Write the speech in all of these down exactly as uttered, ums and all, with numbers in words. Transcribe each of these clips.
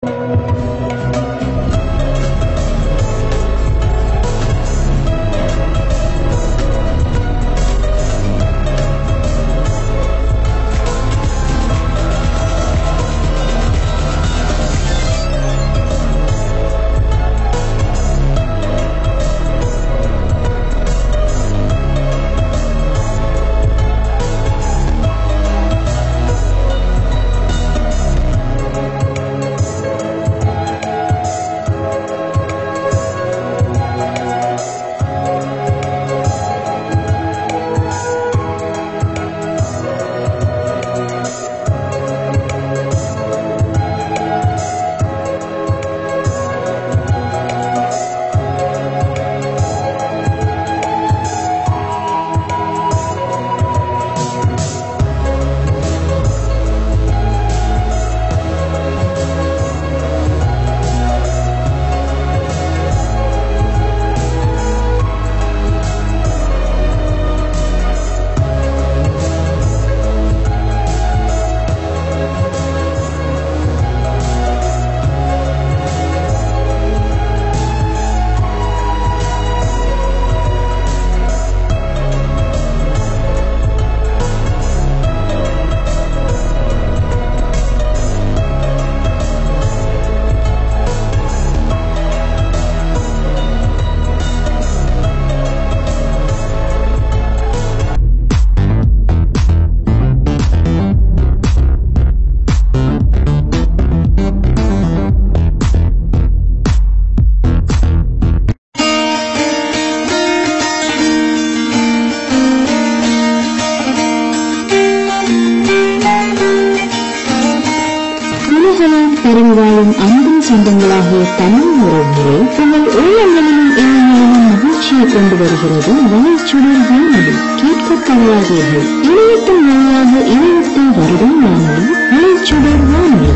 வாழும் அன்பின் சொந்தங்களாகிய தமிழ் உறவுகளை உங்கள் உள்ளங்களிலும் எண்ணங்களிலும் மகிழ்ச்சியை கொண்டு வருகிறது வலைச்சுடர் வானொலி. கேட்க தவறாதீர்கள். இணையத்தின் வழியாக இணையத்தை வருடம் வானொலி வலைச்சுடர் வானொலி.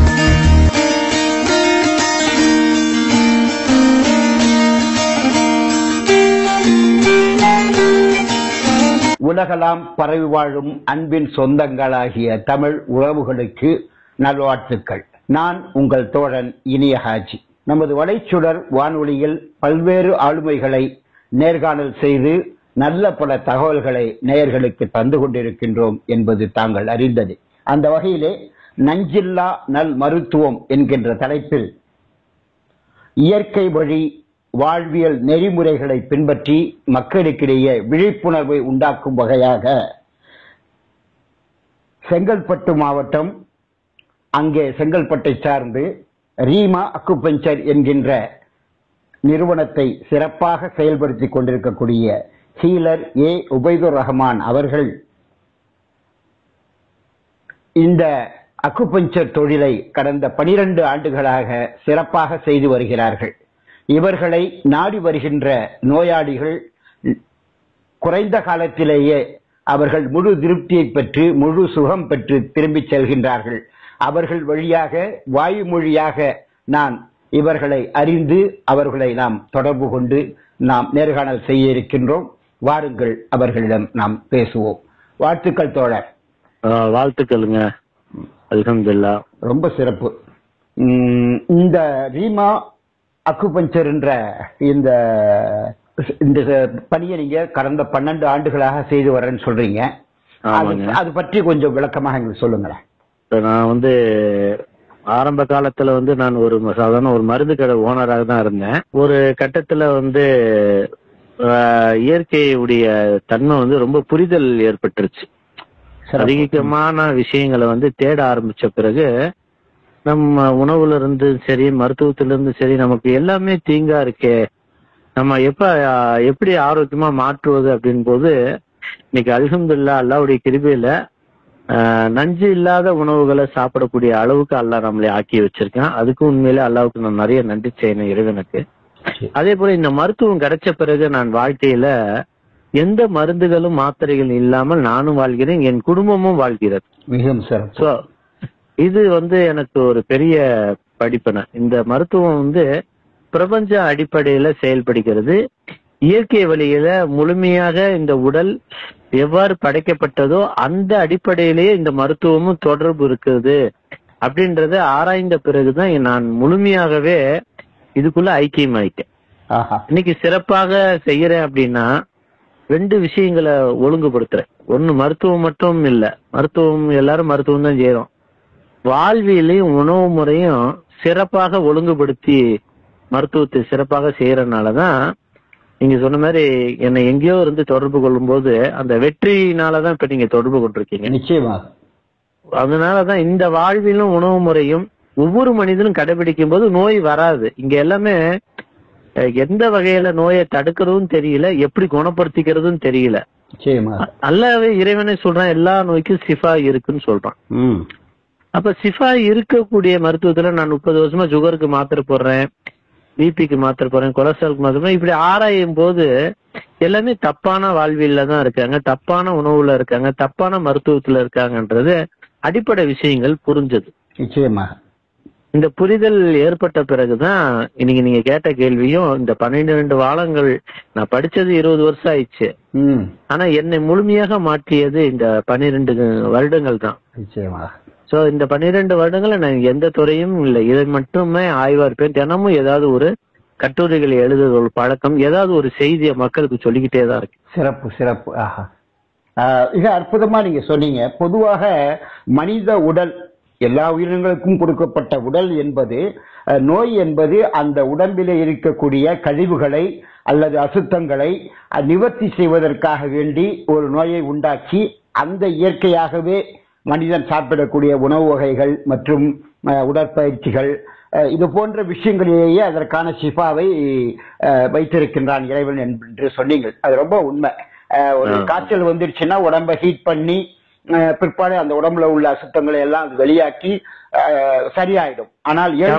உலகெல்லாம் பரவி வாழும் அன்பின் சொந்தங்களாகிய தமிழ் உறவுகளுக்கு நல்வாழ்த்துக்கள். நான் உங்கள் தோழன் இனிய ஹாஜி. நமது வலைச்சுடர் வானொலியில் பல்வேறு ஆளுமைகளை நேர்காணல் செய்து நல்ல பல தகவல்களை நேயர்களுக்கு தந்து கொண்டிருக்கின்றோம் என்பது தாங்கள் அறிந்தது. அந்த வகையிலே நஞ்சில்லா நல் மருத்துவம் என்கின்ற தலைப்பில் இயற்கை வழி வாழ்வியல் நெறிமுறைகளை பின்பற்றி மக்களுக்கிடையே விழிப்புணர்வை உண்டாக்கும் வகையாக செங்கல்பட்டு மாவட்டம், அங்கே செங்கல்பட்டை சார்ந்து ரீமா அக்குபஞ்சர் என்கின்ற நிறுவனத்தை சிறப்பாக செயல்படுத்தி கொண்டிருக்கக்கூடிய ஹீலர் ஏ உபைதுர் ரஹ்மான் அவர்கள் இந்த அக்குபஞ்சர் தொழிலை கடந்த பனிரெண்டு ஆண்டுகளாக சிறப்பாக செய்து வருகிறார்கள். இவர்களை நாடி வருகின்ற நோயாளிகள் குறைந்த காலத்திலேயே அவர்கள் முழு திருப்தியை பெற்று முழு சுகம் பெற்று திரும்பி செல்கின்றார்கள். அவர்கள் வழியாக வாயு மொழியாக நான் இவர்களை அறிந்து அவர்களை நாம் தொடர்பு கொண்டு நாம் நேர்காணல் செய்ய இருக்கின்றோம். வாருங்கள், அவர்களிடம் நாம் பேசுவோம். வாழ்த்துக்கள் தோழர். வாழ்த்துக்களுங்க. அல்ஹம்துலில்லாஹ். ரொம்ப சிறப்பு. இந்த ரீமா அக்குபஞ்சர் என்ற இந்த இந்த பணியை நீங்க கடந்த பன்னெண்டு ஆண்டுகளாக செய்து வரேன்னு சொல்றீங்க. அது பற்றி கொஞ்சம் விளக்கமாக எங்களுக்கு சொல்லுங்களேன். நான் வந்து ஆரம்ப காலத்துல வந்து நான் ஒரு சாதாரண ஒரு மருந்து கடை ஓனராக தான் இருந்தேன். ஒரு கட்டத்துல வந்து இயற்கையுடைய தன்மை வந்து ரொம்ப புரிதல் ஏற்பட்டுருச்சு. அதிகமான விஷயங்களை வந்து தேட ஆரம்பிச்ச பிறகு நம்ம உணவுல இருந்து சரி, மருத்துவத்துல இருந்து சரி, நமக்கு எல்லாமே தீங்கா இருக்கே, நம்ம எப்ப எப்படி ஆரோக்கியமா மாற்றுவது அப்படின் போது இன்னைக்கு அல்ஹம்துலில்லாஹ் அல்லாஹ்வுடைய கிருபையில நஞ்சு இல்லாத உணவுகளை சாப்பிடக்கூடிய அளவுக்கு அல்லாஹ் நம்மளை ஆக்கி வச்சிருக்கான். அதுக்கு உண்மையிலே அல்லாஹ்வுக்கு நான் நிறைய நன்றி செய்யணும் இறைவனுக்கு. அதே போல இந்த மருத்துவம் கிடைச்ச பிறகு நான் வாழ்க்கையில எந்த மருந்துகளும் மாத்திரைகள் இல்லாமல் நானும் வாழ்கிறேன், என் குடும்பமும் வாழ்கிறது. மிகவும் சிறப்பு. இது வந்து எனக்கு ஒரு பெரிய படிப்பினை. இந்த மருத்துவம் வந்து பிரபஞ்ச அடிப்படையில செயல்படுகிறது. இயற்கை வழியில முழுமையாக இந்த உடல் எவ்வாறு படைக்கப்பட்டதோ அந்த அடிப்படையிலேயே இந்த மருத்துவமும் தொடர்பு இருக்குது. அப்படின்றத ஆராய்ந்த பிறகுதான் நான் முழுமையாகவே இதுக்குள்ள ஐக்கியமாயிட்டேன். இன்னைக்கு சிறப்பாக செய்யறேன் அப்படின்னா ரெண்டு விஷயங்களை ஒழுங்குபடுத்துறேன். ஒண்ணு மருத்துவம் மட்டும் இல்ல, மருத்துவம் எல்லாரும் மருத்துவம் தான் செய்யறோம், வாழ்வியலையும் உணவு முறையும் சிறப்பாக ஒழுங்குபடுத்தி மருத்துவத்தை சிறப்பாக செய்யறதுனாலதான் நீங்க சொன்ன மாதிரி என்னை எங்கேயோ இருந்து தொடர்பு கொள்ளும் போது அந்த வெற்றினாலதான் இப்ப நீங்க தொடர்பு கொண்டிருக்கீங்க. நிச்சயமாக. அதனாலதான் இந்த வாழ்வியலும் உணவு முறையும் ஒவ்வொரு மனிதனும் கடைபிடிக்கும் போது நோய் வராது. இங்க எல்லாமே எந்த வகையில நோயை தடுக்கிறதும் தெரியல, எப்படி குணப்படுத்திக்கிறதும் தெரியல. அல்லாவே இறைவனை சொல்றான் எல்லா நோய்க்கும் சிஃபா இருக்குன்னு சொல்றான். அப்ப சிஃபா இருக்கக்கூடிய மருத்துவத்துல நான் முப்பது வருஷமா சுகருக்கு மாத்திரை போடுறேன், பிபிக்கு மாத்திரை போடுறேன், கொலஸ்ட்ராலுக்கு மாத்திரை போடுறேன், இப்படி ஆராயும் போது எல்லாமே தப்பான வாழ்வியல்ல தான் இருக்காங்க, தப்பான உணவுல இருக்காங்க, தப்பான மருத்துவத்துல இருக்காங்கன்றது அடிப்படை விஷயங்கள் புரிஞ்சது. நிச்சயமாக இந்த புரிதல் ஏற்பட்ட பிறகுதான் இன்னைக்கு நீங்க கேட்ட கேள்வியும், இந்த பன்னிரண்டு வாரங்கள் நான் படிச்சது இருபது வருஷம் ஆயிடுச்சு, ஆனா என்னை முழுமையாக மாற்றியது இந்த பன்னிரண்டு வருடங்கள் தான். நிச்சயமாக. சோ இந்த பன்னிரண்டு வருடங்கள் நான் எந்த துறையும் இல்லை, இதை மட்டுமே ஆய்வா இருப்பேன். தினமும் ஏதாவது ஒரு கட்டுரைகளை எழுதுகிற ஒரு பழக்கம், ஏதாவது ஒரு செய்தியை மக்களுக்கு சொல்லிக்கிட்டே தான் இருக்கு. சிறப்பு சிறப்பு. ஆஹா, மிக அற்புதமா நீங்க சொன்னீங்க. பொதுவாக மனித உடல், எல்லா உயிரினங்களுக்கும் கொடுக்கப்பட்ட உடல் என்பது, நோய் என்பது அந்த உடம்பிலே இருக்கக்கூடிய கழிவுகளை அல்லது அசுத்தங்களை நிவர்த்தி செய்வதற்காக வேண்டி ஒரு நோயை உண்டாக்கி அந்த இயற்கையாகவே மனிதன் சாப்பிடக்கூடிய உணவு வகைகள் மற்றும் உடற்பயிற்சிகள் இது போன்ற விஷயங்களிலேயே அதற்கான சிஃபாவை வைத்திருக்கின்றான் இறைவன் என்று சொன்னீங்க. அது ரொம்ப உண்மை. ஒரு காய்ச்சல் வந்துருச்சுன்னா உடம்ப ஹீட் பண்ணி பிற்பாடு அந்த உடம்புல உள்ள அசுத்தங்களை எல்லாம் வெளியாக்கி சரியாயிடும். ஆனால் ஏழு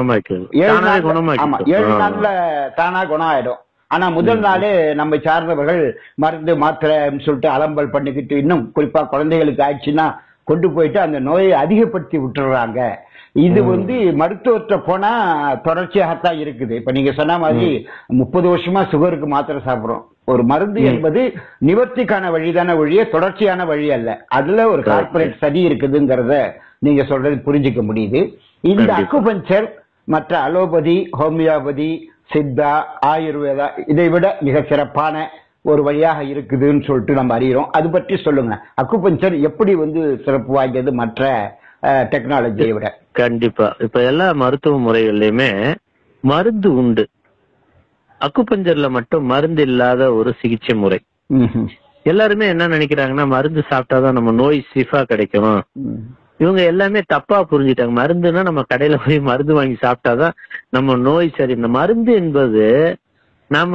ஏழு நாள்ல தானா குணம் ஆயிடும். ஆனா முதல் நாளே நம்ம சார்ந்தவர்கள் மருந்து மாத்திரைன்னு சொல்லிட்டு அலம்பல் பண்ணிக்கிட்டு, இன்னும் குறிப்பா குழந்தைகளுக்கு ஆயிடுச்சுன்னா கொண்டு போயிட்டு அந்த நோயை அதிகப்படுத்தி விட்டுறாங்க. இது வந்து மருத்துவத்தை போனா தொடர்ச்சியாகத்தான் இருக்குது. இப்ப நீங்க சொன்ன மாதிரி முப்பது வருஷமா சுகருக்கு மாத்திரை சாப்பிடுறோம். ஒரு மருந்து என்பது நிவர்த்திக்கான வழிதான வழியே, தொடர்ச்சியான வழி அல்ல. அதுல ஒரு கார்பரேட் சதி இருக்குதுங்கிறத நீங்க சொல்றது புரிஞ்சுக்க முடியுது. இந்த அக்குபஞ்சர் மற்ற அலோபதி, ஹோமியோபதி, சித்தா, ஆயுர்வேதா இதை விட மிக சிறப்பான ஒரு வழியாக இருக்குதுன்னு சொல்லிட்டு நம்ம அறிகிறோம். அது பற்றி சொல்லுங்க. அக்குபஞ்சர் எப்படி வந்து சிறப்பு வாய்ந்தது மற்ற டெக்னாலஜியை விட? கண்டிப்பா. இப்ப எல்லா மருத்துவ முறைகள்லயுமே மருந்து உண்டு. அக்குபஞ்சர்ல மட்டும் மருந்து இல்லாத ஒரு சிகிச்சை முறை. எல்லாருமே என்ன நினைக்கிறாங்கன்னா, மருந்து சாப்பிட்டாதான் நம்ம நோய் சிஃபா கிடைக்கும். இவங்க எல்லாமே தப்பா புரிஞ்சுட்டாங்க. மருந்துன்னா நம்ம கடையில போய் மருந்து வாங்கி சாப்பிட்டாதான் நம்ம நோய் சரி. இந்த மருந்து என்பது நம்ம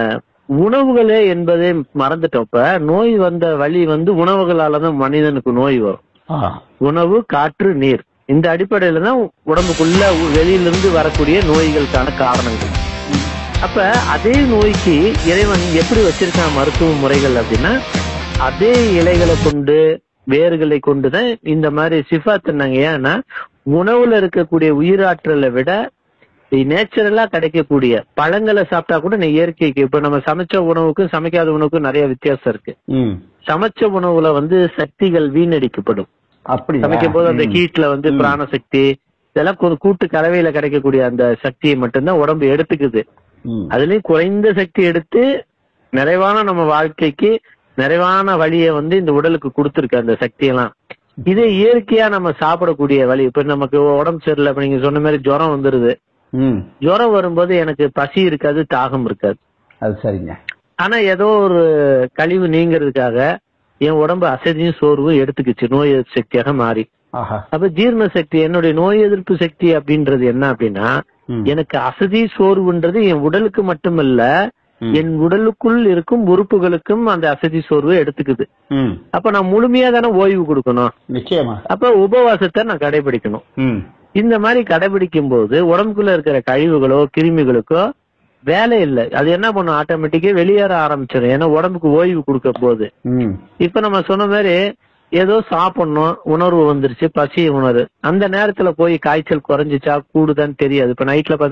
உணவுகளே என்பதே மறந்துட்டோம். இப்ப நோய் வந்த வழி வந்து உணவுகளாலதான் மனிதனுக்கு நோய் வரும். உணவு, காற்று, நீர், இந்த அடிப்படையில தான் உடம்புக்குள்ள வெளியிலிருந்து வரக்கூடிய நோய்களுக்கான காரணங்கள். அப்ப அதே நோய்க்கு இறைவன் எப்படி வச்சிருக்கான் மருத்துவ முறைகள் அப்படின்னா, அதே இலைகளை கொண்டு வேர்களை கொண்டுதான் இந்த மாதிரி சிஃபா தந்தாங்க. ஏன்னா உணவுல இருக்கக்கூடிய உயிராற்றலை விட நேச்சுரலா கிடைக்கக்கூடிய பழங்களை சாப்பிட்டா கூட நீ இயற்கைக்கு, இப்ப நம்ம சமைச்ச உணவுக்கும் சமைக்காத உணவுக்கும் நிறைய வித்தியாசம் இருக்கு. சமைச்ச உணவுல வந்து சக்திகள் வீணடிக்கப்படும். அப்படி சமைக்கும் போது அந்த ஹீட்ல வந்து பிராண சக்தி இதெல்லாம் கூட்டு கலவையில கிடைக்கக்கூடிய அந்த சக்தியை மட்டும்தான் உடம்பு எடுத்துக்குது. அதுலயும் குறைந்த சக்தி எடுத்து நிறைவான நம்ம வாழ்க்கைக்கு நிறைவான வழியை வந்து இந்த உடலுக்கு கொடுத்துருக்கு அந்த சக்தியெல்லாம். இதே இயற்கையா நம்ம சாப்பிடக்கூடிய வழி. இப்ப நமக்கு உடம்பு சரியில்லை, இப்ப நீங்க சொன்ன மாதிரி ஜுரம் வந்துருது. ஜுரம் வரும்போது எனக்கு பசி இருக்காது, தாகம் இருக்காது. அது சரிங்க. ஆனா ஏதோ ஒரு கழிவு நீங்கிறதுக்காக என் உடம்பு அசதியும் சோர்வும் எடுத்துக்கிச்சு, நோய் எதிர்ப்பு சக்தியாக மாறி. அப்ப ஜீரண சக்தி, என்னுடைய நோய் எதிர்ப்பு சக்தி அப்படின்றது என்ன அப்படின்னா, எனக்கு அசதி சோர்வுன்றது என் உடலுக்கு மட்டுமல்ல, என் உடலுக்குள் இருக்கும் உறுப்புகளுக்கும் அந்த அசதி சோர்வு எடுத்துக்குது. அப்ப நான் முழுமையா தானே ஓய்வு கொடுக்கணும். நிச்சயமா. அப்ப உபவாசத்தை நான் கடைபிடிக்கணும். இந்த மாதிரி கடைபிடிக்கும் போது உடம்புக்குள்ள இருக்கிற கழிவுகளோ கிருமிகளுக்கோ வேலை இல்லை. அது என்ன பண்ணும், ஆட்டோமேட்டிக்கா வெளியேற ஆரம்பிச்சிடும். ஏன்னா உடம்புக்கு ஓய்வு கொடுக்க போது. இப்ப நம்ம சொன்ன மாதிரி ஏதோ சாப்பிடணும், உணர்வு வந்துருச்சு, பசி உணர்வு, அந்த நேரத்துல போய் காய்ச்சல் குறைஞ்சிச்சா கூடுதான்னு தெரியாது. இப்ப நைட்ல பார்த்தா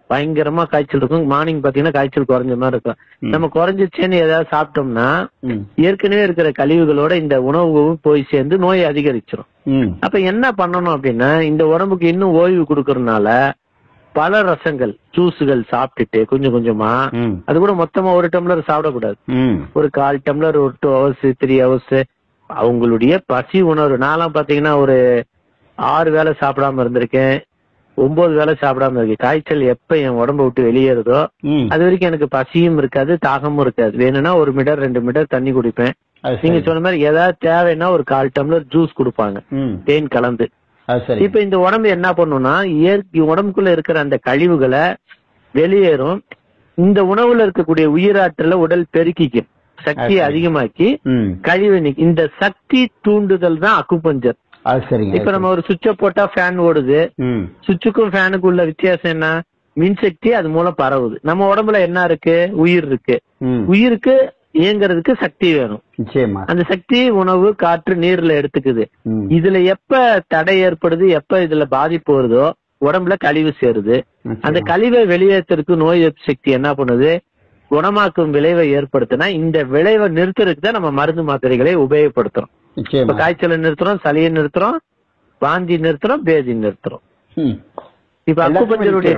பயங்கரமா காய்ச்சல் இருக்கும். மார்னிங் பாத்தீங்கன்னா காய்ச்சல் குறைஞ்ச மாதிரி இருக்கும். நம்ம குறைஞ்சிச்சேன்னு ஏதாவது சாப்பிட்டோம்னா ஏற்கனவே இருக்கிற கழிவுகளோட இந்த உணவு போய் சேர்ந்து நோயை அதிகரிச்சிடும். அப்ப என்ன பண்ணணும் அப்படின்னா, இந்த உடம்புக்கு இன்னும் ஓய்வு கொடுக்கறதுனால பல ரசங்கள் ஜூஸுகள் சாப்பிட்டுட்டு கொஞ்சம் கொஞ்சமா, அது கூட மொத்தமா ஒரு டம்ளர் சாப்பிடக்கூடாது. ஒரு கால் டம்ளர், ஒரு டூ ஹவர்ஸ் த்ரீ ஹவர்ஸ் அவங்களுடைய பசி உணர்வு. நான்லாம் பாத்தீங்கன்னா ஒரு ஆறு வேளை சாப்பிடாம இருந்திருக்கேன், ஒன்பது வேளை சாப்பிடாம இருக்கேன். காய்ச்சல் எப்ப என் உடம்ப விட்டு வெளியேறதோ அது வரைக்கும் எனக்கு பசியும் இருக்காது, தாகமும் இருக்காது. வேணும்னா ஒரு மீட்டர் ரெண்டு மீட்டர் தண்ணி குடிப்பேன். நீங்க சொன்ன மாதிரி ஏதாவது தேவைன்னா ஒரு கால் டம்ளர் ஜூஸ் கொடுப்பாங்க தேன் கலந்து. இப்ப இந்த உடம்பு என்ன பண்ணும்னா, இயற்கை உடம்புக்குள்ள இருக்கிற அந்த கழிவுகளை வெளியேறும். இந்த உணவுல இருக்கக்கூடிய உயிராற்றல உடல் பெருக்கிக்கும், சக்தியை அதிகமாக்கி கழிவு நீக்கும். இந்த சக்தி தூண்டுதல் தான் அக்குபஞ்சர். இப்ப நம்ம ஒரு சுவிட்ச போட்டா ஃபேன் ஓடுது, சுவிட்சுக்கும் ஃபேனுக்கு உள்ள வித்தியாசம் என்ன? மின்சக்தி அது மூலம் பரவுது. நம்ம உடம்புல என்ன இருக்கு? உயிர் இருக்கு. உயிருக்கு இயங்குறதுக்கு சக்தி வேணும். அந்த சக்தி உணவு, காற்று, நீர்ல எடுத்துக்குது. இதுல எப்ப தடை ஏற்படுது, எப்ப இதுல பாதிப்பு வருதோ உடம்புல கழிவு சேருது. அந்த கழிவை வெளியேற்றதுக்கு நோய் எதிர்ப்பு சக்தி என்ன பண்ணுது? குணமாக்கும் விளைவை ஏற்படுத்தினா இந்த விளைவை நிறுத்துறதுக்கு தான் நம்ம மருந்து மாத்திரைகளை உபயோகப்படுத்துறோம். இப்ப காய்ச்சலை நிறுத்துறோம், சளியை நிறுத்துறோம், வாந்தி நிறுத்துறோம், பேதி நிறுத்துறோம். இப்ப அக்குபஞ்சருடைய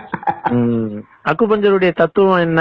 அக்குபஞ்சருடைய தத்துவம் என்ன?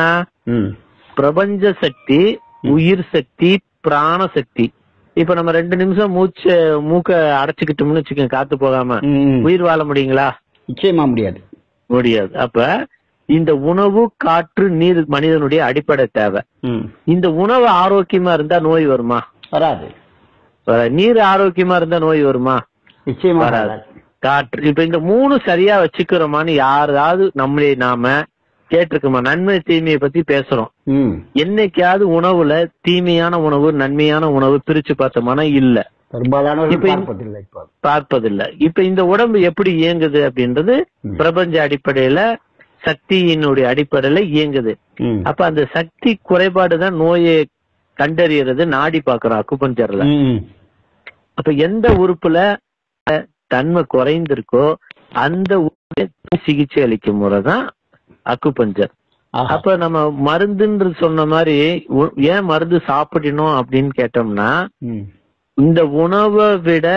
பிரபஞ்ச சக்தி, உயிர் சக்தி, பிராண சக்தி. இப்ப நம்ம ரெண்டு நிமிஷம் மூச்ச மூக்க அடைச்சுக்கிட்டோம்னு வச்சுக்கோங்க, காத்து போகாம உயிர் வாழ முடியுங்களா? நிச்சயமா முடியாது, முடியாது. அப்ப இந்த உணவு, காற்று, நீர் மனிதனுடைய அடிப்படை தேவை. இந்த உணவு ஆரோக்கியமா இருந்தா நோய் வருமா? வராது. நீர் ஆரோக்கியமா இருந்தா நோய் வருமா? நிச்சயமா வராது. காற்று, இப்ப இந்த மூணு சரியா வச்சுக்கிறோமான்னு யாராவது நம்மளே நாம கேட்டிருக்கோமா? நன்மை தீமையை பத்தி பேசுறோம். என்னைக்காவது உணவுல தீமையான உணவு, நன்மையான உணவு பிரிச்சு பார்த்தோம்னா இல்ல, பார்ப்பதில்லை. இப்ப இந்த உடம்பு எப்படி இயங்குது அப்படின்றது பிரபஞ்ச அடிப்படையில, சக்தியினுடைய அடிப்படையில இயங்குது. அப்ப அந்த சக்தி குறைபாடுதான் நோயை கண்டறியறது, நாடி பாக்குறோம் அக்குபஞ்சர்ல. அப்ப எந்த உறுப்புல தன்மை குறைந்திருக்கோ அந்த சிகிச்சை அளிக்கும் முறைதான் அக்குபஞ்சர். அப்ப நம்ம மருந்துன்னு சொன்ன மாதிரி ஏன் மருந்து சாப்பிடணும் அப்படின்னு கேட்டோம்னா, இந்த உணவை விட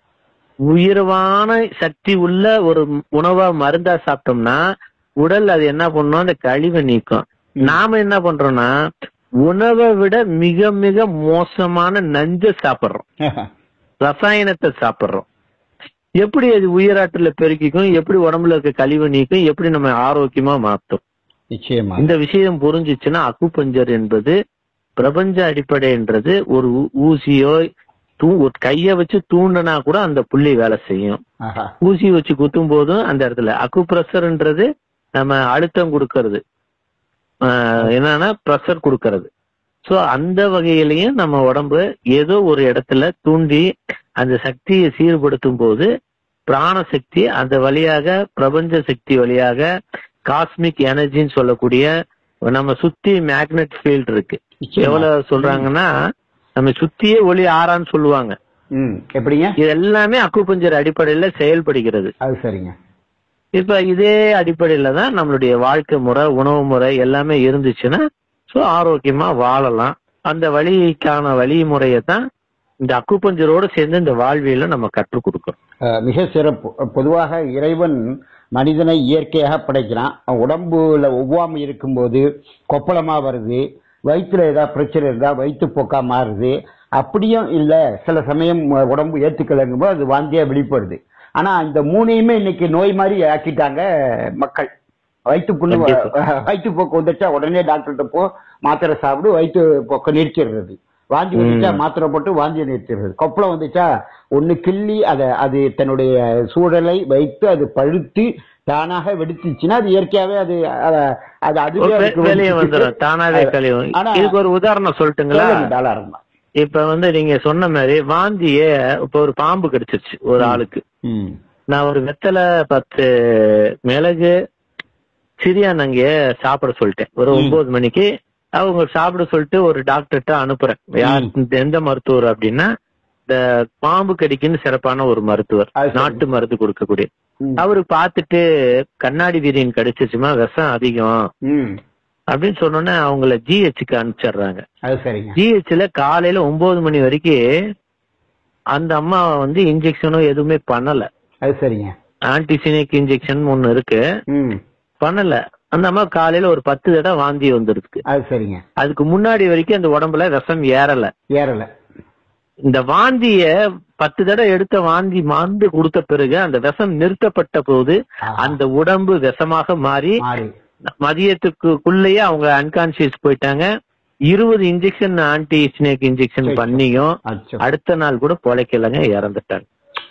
உயர்வான சக்தி உள்ள ஒரு உணவா மருந்தா சாப்பிட்டோம்னா உடல் அது என்ன பண்ணும்? அந்த கழிவை நீக்கும். நாம என்ன பண்றோம்னா உணவை விட மிக மிக மோசமான நஞ்ச சாப்பிடுறோம், ரசாயனத்தை சாப்பிடுறோம். எப்படி அது உயிராற்றல பெருக்கிக்கும், எப்படி உடம்புல இருக்க கழிவு நீக்கும், எப்படி நம்ம ஆரோக்கியமா மாற்றும்? நிச்சயமா இந்த விஷயம் புரிஞ்சிச்சுன்னா அக்குபஞ்சர் என்பது பிரபஞ்ச அடிப்படைன்றது. ஒரு ஊசியோ தூ கைய வச்சு தூண்டினா கூட அந்த புள்ளி வேலை செய்யும். ஊசி வச்சு குத்தும் போதும் அந்த இடத்துல அக்குப்ரெஷர்ன்றது நம்ம அழுத்தம் கொடுக்கறது, என்னன்னா பிரஷர் கொடுக்கறது. சோ அந்த வகையிலையும் நம்ம உடம்பு ஏதோ ஒரு இடத்துல தூண்டி அந்த சக்தியை சீர்படுத்தும் போது பிராண சக்தி அந்த வழியாக, பிரபஞ்ச சக்தி வழியாக, காஸ்மிக் எனர்ஜின்னு சொல்லக்கூடிய நம்ம சுத்தி மேக்னெட் ஃபீல்ட் இருக்கு. எவ்வளவு சொல்றாங்கன்னா நம்ம சுத்தியே ஒளி ஆறான்னு சொல்லுவாங்க. எப்படிங்க? இது எல்லாமே அக்குபஞ்சர் அடிப்படையில செயல்படுகிறது. அது சரிங்க. இப்ப இதே அடிப்படையில தான் நம்மளுடைய வாழ்க்கை முறை, உணவு முறை எல்லாமே இருந்துச்சுன்னா சோ ஆரோக்கியமா வாழலாம். அந்த வழிக்கான வழிமுறையை தான் இந்த அக்குபஞ்சரோடு சேர்ந்து இந்த வாழ்வியல நம்ம கற்றுக் கொடுக்கிறோம். மிக சிறப்பு. பொதுவாக இறைவன் மனிதனை இயற்கையாக படைக்கிறான். உடம்புல ஒவ்வாமை இருக்கும்போது கொப்பளமா வருது, வயிற்றுல ஏதாவது பிரச்சனை இருந்தா வயிற்று போக்கா மாறுது. அப்படியும் இல்ல சில சமயம் உடம்பு ஏத்துக்கலங்கும் போது அது வாந்தியா வெளிப்படுது. ஆனா இந்த மூணையுமே இன்னைக்கு நோய் மாதிரி ஆக்கிட்டாங்க மக்கள். வயிற்று புண்ணு, வயிற்று போக்கு வந்துச்சா உடனே டாக்டர்கிட்ட போ, மாத்திரை சாப்பிடு, வயிற்று போக்க நிறுத்திடுறது. வாந்தி வந்துச்சா மாத்திரை போட்டு வாந்தியை நிறுத்திடுறது. கொப்பளம் வந்துச்சா ஒண்ணு கிள்ளி அதை அது தன்னுடைய சூழலை வைத்து அது பழுத்து தானாக வெடிச்சுச்சுன்னா அது இயற்கையாவே அது அது அதுவே வெளியே வந்துடும், தானாவே கழிவும். இதுக்கு ஒரு உதாரணம் சொல்லட்டுங்களா? இப்ப வந்து நீங்க சொன்ன மாதிரி வாந்திய இப்ப ஒரு பாம்பு கடிச்சிருச்சு ஒரு ஆளுக்கு. நான் ஒரு வெத்தலை, பத்து மிளகு, சிரியானங்க சாப்பிட சொல்லிட்டேன். ஒரு ஒன்பது மணிக்கு அவங்க சாப்பிட சொல்லிட்டு ஒரு டாக்டர்கிட்ட அனுப்புறேன். யார், எந்த மருத்துவர் அப்படின்னா இந்த பாம்பு கடிக்குன்னு சிறப்பான ஒரு மருத்துவர், நாட்டு மருந்து கொடுக்கக்கூடிய. அவரு பாத்துட்டு கண்ணாடி வீரியன் கிடைச்சிச்சுமா விஷம் அதிகம் அப்படின்னு சொன்னோன்னே அவங்கள ஜிஹெச்சுக்கு அனுப்பிச்சிடுறாங்க. ஜிஹெச்ல காலையில ஒன்பது மணி வரைக்கும் அந்த அம்மா வந்து இன்ஜெக்ஷனும் எதுவுமே பண்ணல. அது சரிங்க. ஆன்டிசினிக் இன்ஜெக்ஷன் ஒண்ணு இருக்கு, பண்ணல. அந்த அம்மா காலையில ஒரு பத்து தடவை வாந்தி வந்துருக்கு. அது சரிங்க. அதுக்கு முன்னாடி வரைக்கும் அந்த உடம்புல விஷம் ஏறல ஏறல இந்த வாந்திய பத்து தடவை எடுத்த வாந்தி மாந்து கொடுத்த பிறகு அந்த விஷம் நிறுத்தப்பட்ட போது அந்த உடம்பு விஷமாக மாறி மதியத்துக்குள்ளேயே அவங்க அன்கான்சியஸ் போயிட்டாங்க. இருபது இன்ஜெக்ஷன் ஆன்டி ஸ்னேக் இன்ஜெக்ஷன் பண்ணியும் அடுத்த நாள் கூட பொழைக்கலங்க, இறந்துட்டாங்க.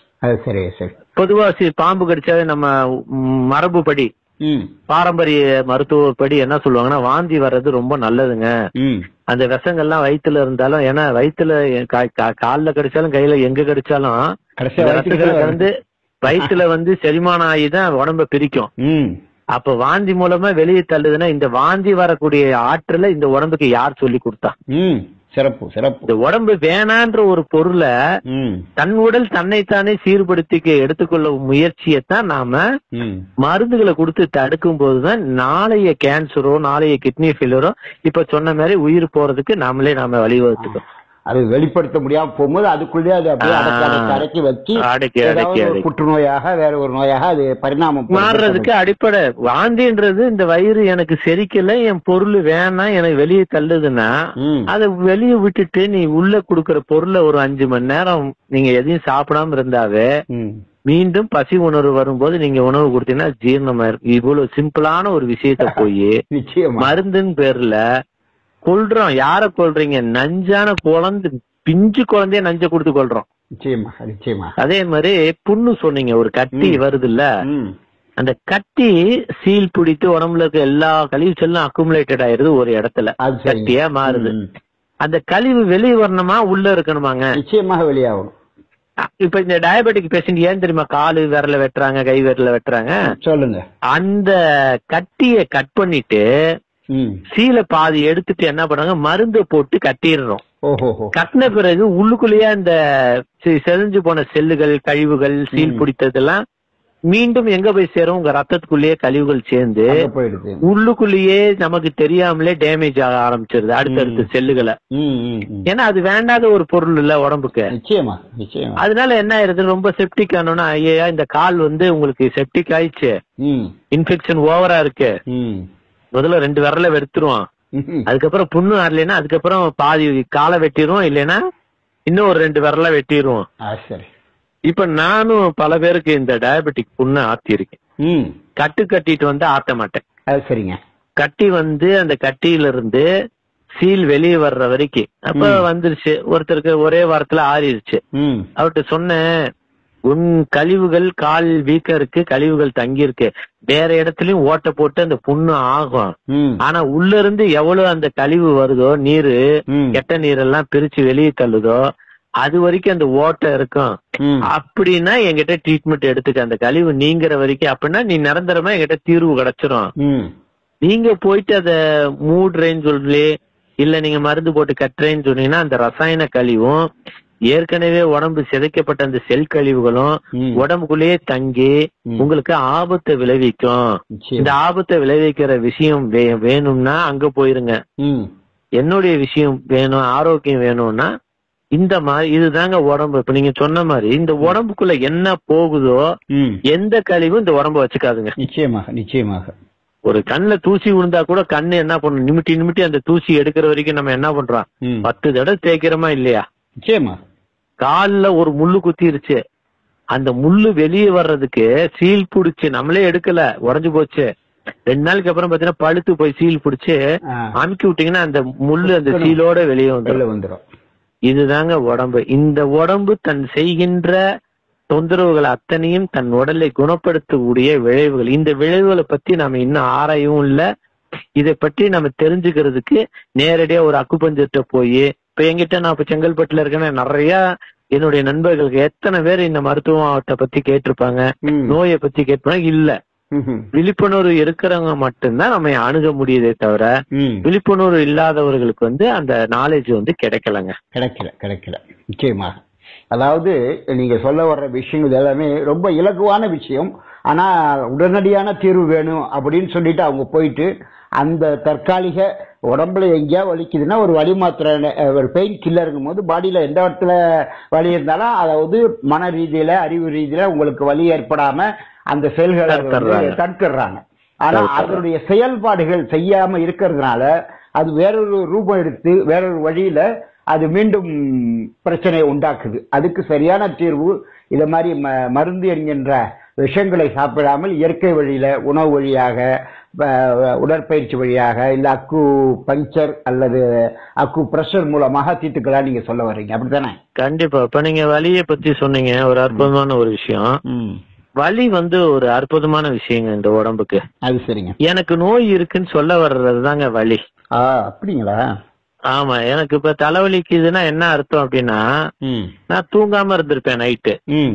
பொதுவா பாம்பு கடிச்சாவே நம்ம மரபுப்படி பாரம்பரிய மருத்துவப்படி என்ன சொல்லுவாங்கன்னா வந்து வர்றது ரொம்ப நல்லதுங்க. அந்த விஷங்கள்லாம் வயிற்றுல இருந்தாலும், ஏன்னா வயிற்றுல கால்ல கடிச்சாலும் கையில எங்க கடிச்சாலும் வந்து வயிற்றுல வந்து செரிமானம் ஆகிதான் உடம்ப பிரிக்கும். அப்ப வாந்தி மூலமா வெளியே தள்ளுதுன்னா இந்த வாந்தி வரக்கூடிய ஆற்றல இந்த உடம்புக்கு யார் சொல்லி கொடுத்தா? சிறப்பு சிறப்பு. இந்த உடம்பு வேணான்ற ஒரு பொருளை தன் உடல் தன்னைத்தானே சீர்படுத்திக்க எடுத்துக்கொள்ள முயற்சியத்தான் நாம மருந்துகளை கொடுத்து தடுக்கும் போதுதான் நாளைய கேன்சரோ நாளைய கிட்னி ஃபெயிலியரோ இப்ப சொன்ன மாதிரி உயிர் போறதுக்கு நாமளே நாம வழிவகுத்துக்கோம். அது வெளிப்படுத்த முடியாம போகும்போது அதுக்குள்ளே அது அப்படியே அடக்கி வச்சு புற்றுநோயாக வேற ஒரு நோயாக அது பரிணாமம் மாறுறதுக்கு அடிப்படை. வாந்தின்றது இந்த வயிறு எனக்கு செரிக்கல, என் பொருள் வேணாம், எனக்கு வெளியே தள்ளுதுன்னா அதை வெளியே விட்டுட்டு நீ உள்ள குடுக்கற பொருளை ஒரு அஞ்சு மணி நேரம் நீங்க எதையும் சாப்பிடாம இருந்தாவே மீண்டும் பசி உணர்வு வரும்போது நீங்க உணவு கொடுத்தீங்கன்னா ஜீரணமா இருக்கு. இவ்வளவு சிம்பிளான ஒரு விஷயத்த போய் மருந்துன்னு பேர்ல கொல்றோம். யார கொல்றீங்க? நஞ்சான குழந்தை, பிஞ்சு குழந்தைய நஞ்ச கொடுத்து கொல்றோம். நிச்சயமா நிச்சயமா. அதே மாதிரி புண்ணு சொன்னீங்க, ஒரு கட்டி வருது இல்ல, அந்த கட்டி சீல் பிடித்து உடம்புல இருக்க எல்லா கழிவு செல்லும் அக்குமுலேட்டட் ஆயிருது ஒரு இடத்துல, கட்டியா மாறுது. அந்த கழிவு வெளியே வரணுமா உள்ள இருக்கணுமாங்க? நிச்சயமாக வெளியாகும். இப்ப இந்த டயபெட்டிக் பேஷண்ட் ஏன் தெரியுமா காலு விரல வெட்டுறாங்க, கை விரல வெட்டுறாங்க? சொல்லுங்க. அந்த கட்டிய கட் பண்ணிட்டு சீலை பாதி எடுத்துட்டு என்ன பண்ணாங்க, மருந்து போட்டு கட்டிடுறோம். கட்டின பிறகு உள்ளுக்குள்ளேயே அந்த செறிஞ்சு போன செல்லுகள் கழிவுகள் சீல் பிடித்ததெல்லாம் மீண்டும் எங்க போய் சேரும்? உங்க ரத்தத்துக்குள்ளேயே கழிவுகள் சேர்ந்து உள்ளுக்குள்ளேயே நமக்கு தெரியாமலே டேமேஜ் ஆக ஆரம்பிச்சிருது அடுத்தடுத்த செல்லுகளை. ஏன்னா அது வேண்டாத ஒரு பொருள் இல்ல உடம்புக்கு. நிச்சயமா நிச்சயமா. அதனால என்ன ஆயிருது, ரொம்ப செப்டிக் ஆனோம்னா ஐயா இந்த கால் வந்து உங்களுக்கு செப்டிக் ஆயிடுச்சு, இன்ஃபெக்ஷன் ஓவரா இருக்கு, முதல்ல ரெண்டு விரல வெடுத்துருவான், அதுக்கப்புறம் புண்ணு ஆறலைன்னா அதுக்கப்புறம் பாதி காலை வெட்டிடுவோம், இல்லைன்னா இன்னும் ஒரு ரெண்டு விரல வெட்டிடுவோம். இப்ப நானும் பல பேருக்கு இந்த டயபெட்டிக் புண்ணு ஆத்திருக்கேன். கட்டு கட்டிட்டு வந்து ஆத்த மாட்டேன். அது சரிங்க. கட்டி வந்து அந்த கட்டியில இருந்து சீல் வெளியே வர்ற வரைக்கும் அப்ப வந்துருச்சு. ஒருத்தருக்கு ஒரே வாரத்துல ஆறிடுச்சு. அவர்கிட்ட சொன்னேன், உன் கழிவுகள் கால் வீக்க இருக்கு, கழிவுகள் தங்கி இருக்கு, வேற இடத்துலயும் ஓட்ட போட்டு அந்த புண்ணு ஆகும். ஆனா உள்ள இருந்து எவ்வளவு அந்த கழிவு வருதோ, நீரு கெட்ட நீரெல்லாம் பிரிச்சு வெளியே தள்ளுதோ அது வரைக்கும் அந்த ஓட்டை இருக்கும். அப்படின்னா என்கிட்ட ட்ரீட்மெண்ட் எடுத்துக்க, அந்த கழிவு நீங்கிற வரைக்கும். அப்படின்னா நீ நிரந்தரமா என்கிட்ட தீர்வு கிடைச்சிரும். நீங்க போயிட்டு அத மூடுறேன்னு சொல்லி இல்ல நீங்க மருந்து போட்டு கட்டுறேன்னு சொன்னீங்கன்னா அந்த ரசாயன கழிவும் ஏற்கனவே உடம்பு சிதைக்கப்பட்ட அந்த செல் கழிவுகளும் உடம்புக்குள்ளேயே தங்கி உங்களுக்கு ஆபத்தை விளைவிக்கும். இந்த ஆபத்தை விளைவிக்கிற விஷயம் வேணும்னா அங்க போயிருங்க. என்னுடைய விஷயம் வேணும், ஆரோக்கியம் வேணும்னா இந்த மாதிரி இதுதாங்க உடம்பு. இப்ப நீங்க சொன்ன மாதிரி இந்த உடம்புக்குள்ள என்ன போகுதோ எந்த கழிவும் இந்த உடம்ப வச்சுக்காதுங்க. நிச்சயமாக நிச்சயமாக. ஒரு கண்ணுல தூசி விழுந்தா கூட கண்ணு என்ன பண்ணும், நிமிட்டி நிமிட்டி அந்த தூசி எடுக்கிற வரைக்கும் நம்ம என்ன பண்றோம், பத்து தடவை தேய்க்கிறோமா இல்லையா? நிச்சயமா. கால்ல ஒரு முள்ளு குத்திருச்சு, அந்த முள்ளு வெளியே வர்றதுக்கு சீல் புடிச்சு நம்மளே எடுக்கல, உடஞ்சு போச்சு. ரெண்டு நாளுக்கு அப்புறம் பாத்தீங்கன்னா பழுத்து போய் சீல் புடிச்சு அமுக்கி விட்டீங்கன்னா அந்த முள்ளு அந்த சீலோட வெளியே வந்துடும். இதுதாங்க உடம்பு. இந்த உடம்பு தன் செய்கின்ற தொந்தரவுகள் அத்தனையும் தன் உடலை குணப்படுத்தக்கூடிய விளைவுகள். இந்த விளைவுகளை பத்தி நாம இன்னும் ஆராயவும் இல்ல. இதை பற்றி நம்ம தெரிஞ்சுக்கிறதுக்கு நேரடியா ஒரு அக்குபஞ்சர்கிட்ட போய், இப்ப என்கிட்ட நான் இப்ப செங்கல்பட்டுல இருக்கேன்னா நிறைய என்னுடைய நண்பர்களுக்கு எத்தனை பேர் இந்த மருத்துவத்தை பத்தி கேட்டிருப்பாங்க, நோயை பத்தி கேட்பாங்க. இல்ல, விழிப்புணர்வு இருக்கிறவங்க மட்டும்தான் நம்ம அணுக முடியுதே தவிர விழிப்புணர்வு இல்லாதவர்களுக்கு வந்து அந்த நாலேஜ் வந்து கிடைக்கலங்க. கிடைக்கல கிடைக்கல நிச்சயமாக. அதாவது நீங்க சொல்ல வர்ற விஷயங்கள் எல்லாமே ரொம்ப இலகுவான விஷயம். ஆனா உடனடியான தீர்வு வேணும் அப்படின்னு சொல்லிட்டு அவங்க போயிட்டு அந்த தற்காலிக உடம்புல எங்கேயா வலிக்குதுன்னா ஒரு வலி மாத்திரை, ஒரு பெயின் கில்லருங்கும் போது பாடியில எந்த இடத்துல வலி இருந்தாலும் அதாவது மன ரீதியில அறிவு ரீதியில உங்களுக்கு வலி ஏற்படாம அந்த செயல்களை தடுத்துடுறாங்க. ஆனா அதனுடைய செயல்பாடுகள் செய்யாம இருக்கிறதுனால அது வேறொரு ரூபம் எடுத்து வேறொரு வழியில அது மீண்டும் பிரச்சனையை உண்டாக்குது. அதுக்கு சரியான தீர்வு இத மாதிரி மருந்து என்கின்ற விஷயங்களை சாப்பிடாமல் இயற்கை வழியில உணவு வழியாக, உடற்பயிற்சி வழியாக, இல்ல அக்கு பஞ்சர் அல்லது அக்கு பிரஷர் மூலமாக தீர்த்துக்கலாம் நீங்க சொல்ல வர்றீங்க, அப்படித்தானே? கண்டிப்பா. இப்ப நீங்க வலியை பத்தி சொன்னீங்க, ஒரு அற்புதமான ஒரு விஷயம். வலி வந்து ஒரு அற்புதமான விஷயங்க இந்த உடம்புக்கு. அது சரிங்க. எனக்கு நோய் இருக்குன்னு சொல்ல வர்றது தாங்க வலி. அப்படிங்களா? ஆமா. எனக்கு இப்ப தலைவலிக்குதுன்னா என்ன அர்த்தம் அப்படின்னா, நான் தூங்காம இருந்திருப்பேன் நைட்டு,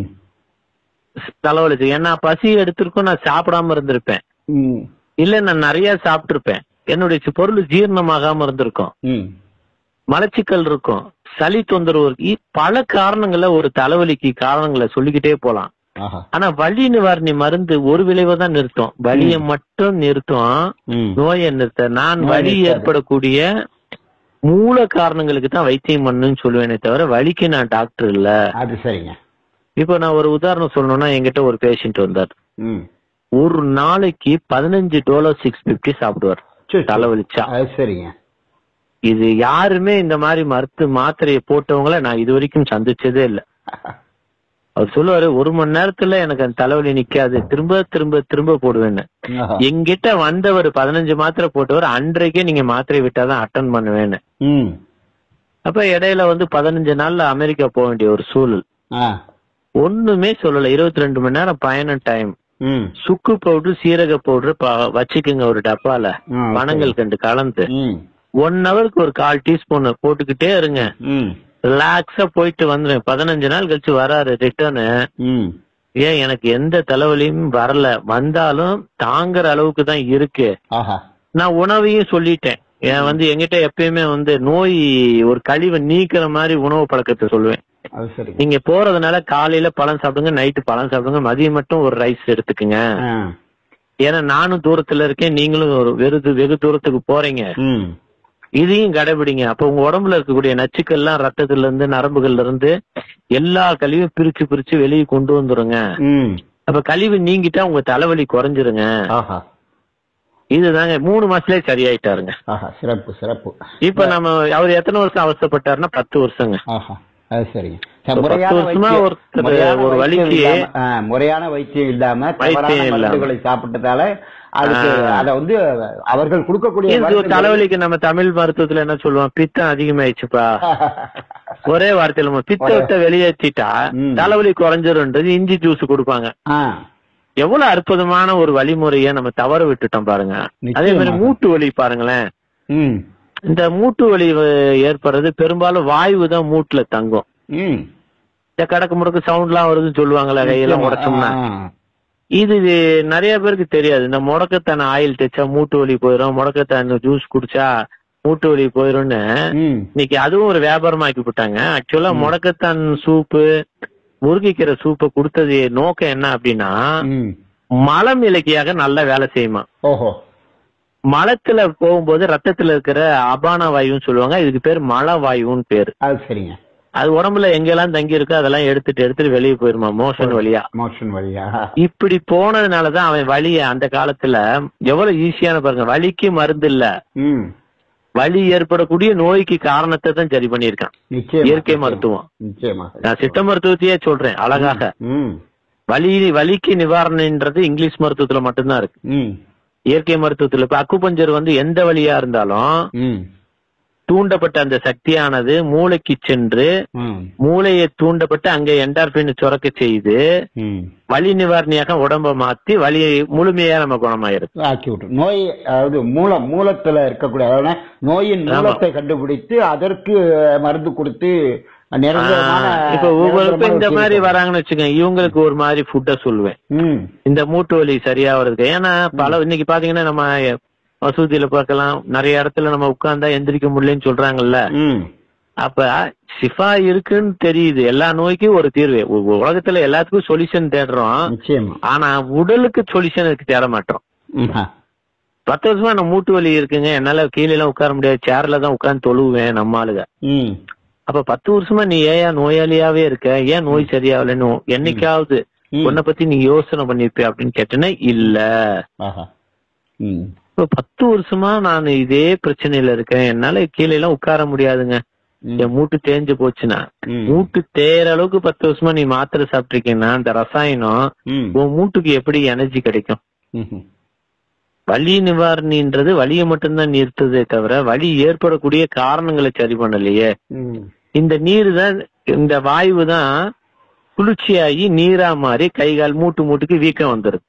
தலைவலிச்சு. ஏன்னா பசி எடுத்திருக்கும், நான் சாப்பிடாம இருந்திருப்பேன், இல்ல நான் நிறைய சாப்பிட்டு இருப்பேன், என்னுடைய பொருள் ஜீரணமாகாம இருந்திருக்கும், மலச்சிக்கல் இருக்கும், சளி தொந்தரவு இருக்கு. பல காரணங்கள ஒரு தலைவலிக்கு காரணங்களை சொல்லிக்கிட்டே போலாம். ஆனா வலி நிவாரணி மருந்து ஒரு விளைவை தான் நிறுத்தும், வலியை மட்டும் நிறுத்தும், நோயை நிறுத்த. நான் வலி ஏற்படக்கூடிய மூல காரணங்களுக்கு தான் வைத்தியம் பண்ணுன்னு சொல்லுவேனே தவிர வலிக்கு நான் டாக்டர் இல்ல. அது சரிங்க. இப்ப நான் ஒரு உதாரணம் சொல்லணும்னா, என்கிட்ட ஒரு பேஷண்ட் வந்தார். ஒரு நாளைக்கு பதினஞ்சு டோலோ சிக்ஸ் பிப்டி சாப்பிடுவார் தலைவலிச்சா. சரிங்க. இது யாருமே இந்த மாதிரி மருத்து மாத்திரையை போட்டவங்கள நான் இது வரைக்கும் சந்திச்சதே இல்லை. அவர் சொல்லுவாரு, ஒரு மணி நேரத்துல எனக்கு அந்த தலைவலி நிக்காது, திரும்ப திரும்ப திரும்ப போடுவேன்னு. எங்கிட்ட வந்தவர் பதினஞ்சு மாத்திரை போட்டவர் அன்றைக்கே நீங்க மாத்திரை விட்டாதான் அட்டன் பண்ணுவேன்னு. அப்ப இடையில வந்து பதினஞ்சு நாள்ல அமெரிக்கா போக வேண்டிய ஒரு சூழல். ஒண்ணுமே சொல்லல. இருபத்தி ரெண்டு மணி நேரம் பயணம் டைம். சுக்கு பவுடர், சீரக பவுடர் வச்சுக்குங்க ஒரு டப்பால, பனங்கள் கண்டு கலந்து ஒன் ஹவருக்கு ஒரு கால் டீஸ்பூன் போட்டுக்கிட்டே இருங்க. ரிலாக்ஸா போயிட்டு வந்துருவேன். பதினஞ்சு நாள் கழிச்சு வராரு ரிட்டர்னு. ஏன் எனக்கு எந்த தலைவலியும் வரல, வந்தாலும் தாங்குற அளவுக்கு தான் இருக்கு. நான் உணவையும் சொல்லிட்டேன். ஏன் வந்து எங்கிட்ட எப்பயுமே வந்து நோய் ஒரு கழிவை நீக்கிற மாதிரி உணவு பழக்கத்தை சொல்லுவேன். நீங்க போறதுனால காலையில பழம் சாப்பிடுங்க, நைட்டு பழம் சாப்பிடுங்க, மதியம் மட்டும் ஒரு ரைஸ் எடுத்துக்குங்க. ஏன்னா நானும் தூரத்துல இருக்கேன், நீங்களும் ஒரு வெறு வெகு தூரத்துக்கு போறீங்க, இதையும் கடைபிடிங்க. அப்ப உங்க உடம்புல இருக்கக்கூடிய நச்சுக்கள்லாம் ரத்தத்துல இருந்து நரம்புகள்ல இருந்து எல்லா கழிவும் பிரிச்சு பிரிச்சு வெளியே கொண்டு வந்துருங்க. அப்ப கழிவு நீங்கிட்டா உங்க தலைவலி குறைஞ்சிருங்க. இதுதாங்க. மூணு மாசத்துலயே சரியாயிட்டாருங்க. சிறப்பு சிறப்பு. இப்ப நம்ம அவர் எத்தனை வருஷம் அவசரப்பட்டாருன்னா பத்து வருஷங்க. சரிங்க. ஒரு வலிக்கு முறையான வைத்தியம் இல்லாம மருந்துகளை சாப்பிட்டதால அதுக்கு அத வந்து அவர்கள் கொடுக்கக்கூடிய தலைவலிக்கு நம்ம தமிழ் மருத்துவத்துல என்ன சொல்லுவோம், பித்தம் அதிகமாயிடுச்சுப்பா. ஒரே வார்த்தையில பித்தத்தை வெளியேற்றிட்டா தலைவலி குறைஞ்சிருன்றது இஞ்சி ஜூஸ் கொடுப்பாங்க. எவ்வளவு அற்புதமான ஒரு வழிமுறைய நம்ம தவற விட்டுட்டோம் பாருங்க. அதே மாதிரி மூட்டு வலி பாருங்களேன். இந்த மூட்டு வலி ஏற்படுறது பெரும்பாலும் வாயு தான் மூட்டுல தங்கும். இந்த கடக்கு முடக்கு சவுண்ட் எல்லாம் வருதுன்னு சொல்லுவாங்கல்ல, கையெல்லாம் உடச்சோம்னா. இது நிறைய பேருக்கு தெரியாது. இந்த முடக்கத்தான ஆயில் தேய்ச்சா மூட்டு வலி போயிடும், முடக்கத்தான ஜூஸ் குடிச்சா மூட்டு வலி போயிரும்னு இன்னைக்கு அதுவும் ஒரு வியாபாரம் ஆக்கி விட்டாங்க. ஆக்சுவலா முடக்கத்தான் சூப்பு, முருங்கைக்கீரை சூப்பை கொடுத்தது நோக்கம் என்ன அப்படின்னா, மலம் இலக்கியாக நல்ல வேலை செய்யுமா. ஓஹோ. மலத்துல போகும்போது ரத்தத்துல இருக்கிற அபான வாயுன்னு சொல்லுவாங்க, இதுக்கு பேர் மல வாயுன்னு பேரு. அது சரிங்க. அது உடம்புல எங்கெல்லாம் தங்கி இருக்கோ அதெல்லாம் எடுத்துட்டு எடுத்துட்டு வெளியே போயிருமா, மோஷன் வழியா. மோஷன் வழியா இப்படி போனதுனாலதான் அவன் வலிய அந்த காலத்துல எவ்வளவு ஈஸியான பாருங்க. வலிக்கு மருந்து இல்ல, வலி ஏற்படக்கூடிய நோய்க்கு காரணத்தை தான் சரி பண்ணிருக்கான் இயற்கை மருத்துவம். நான் சித்த மருத்துவத்தையே சொல்றேன் அழகாக. வலி வலிக்கு நிவாரணம்ன்றது இங்கிலீஷ் மருத்துவத்துல மட்டும்தான் இருக்கு. இயற்கை மருத்துவத்துல இப்ப அக்குபஞ்சர் வந்து எந்த வழியா இருந்தாலும் தூண்டப்பட்ட அந்த சக்தியானது மூளைக்கு சென்று மூளையை தூண்டப்பட்டு அங்க என்டார்பின் சுரக்க செய்து வலி நிவாரணியாக உடம்ப மாத்தி வலியை முழுமையா நம்ம குணமாயிருக்கு ஆக்கி விட்டு நோய். அதாவது மூலம் மூலத்துல இருக்கக்கூடிய அதாவது நோயின் மூலத்தை கண்டுபிடித்து அதற்கு மருந்து கொடுத்து இப்ப ஒவ்வொரு இந்த மாதிரி வராங்கன்னு வச்சுக்கோங்க, இவங்களுக்கு ஒரு மாதிரி ஃபுட்ட சொல்லுவேன் இந்த மூட்டு வலி சரியா வருது. ஏன்னா பல இன்னைக்கு பாத்தீங்கன்னா நம்ம மசூதியில பார்க்கலாம், நிறைய இடத்துல நம்ம உட்கார்ந்தா எந்திரிக்க முடியலன்னு சொல்றாங்கல்ல. அப்ப ஷிஃபா இருக்குன்னு தெரியுது, எல்லா நோய்க்கும் ஒரு தீர்வு. உலகத்துல எல்லாத்துக்கும் சொல்யூஷன் தேடுறோம், ஆனா உடலுக்கு சொல்யூஷன் தேட மாட்டோம். பத்து வருஷமா நான் மூட்டு வலி இருக்குங்க, என்னால கீழே எல்லாம் உட்கார முடியாது, சேர்ல தான் உட்கார்ந்து தொழுவேன் நம்ம ஆளுங்க. அப்ப பத்து வருஷமா நீ ஏன் நோயாளியாவே இருக்க, ஏன் நோய் சரியாகலன்னு என்னைக்காவது உன்னை பத்தி நீ யோசனை பண்ணிருப்ப அப்படின்னு கேட்டேன்னா இல்ல. இப்ப பத்து வருஷமா நான் இதே பிரச்சனையில இருக்கேன், என்னால கீழே எல்லாம் உட்கார முடியாதுங்க, என் மூட்டு தேஞ்சு போச்சுன்னா. மூட்டு தேற அளவுக்கு பத்து வருஷமா நீ மாத்திரை சாப்பிட்டிருக்கீங்கன்னா அந்த ரசாயனம் உன் மூட்டுக்கு எப்படி எனர்ஜி கிடைக்கும்? வலி நிவாரணின்றது வலியை மட்டும்தான் நிறுத்துதே தவிர வலி ஏற்படக்கூடிய காரணங்களை சரி பண்ணலையே. இந்த நீர் தான், இந்த வாயு தான் குளிர்ச்சியாகி நீரா மாறி கை கால் மூட்டு மூட்டுக்கு வீக்கம் வந்துருது.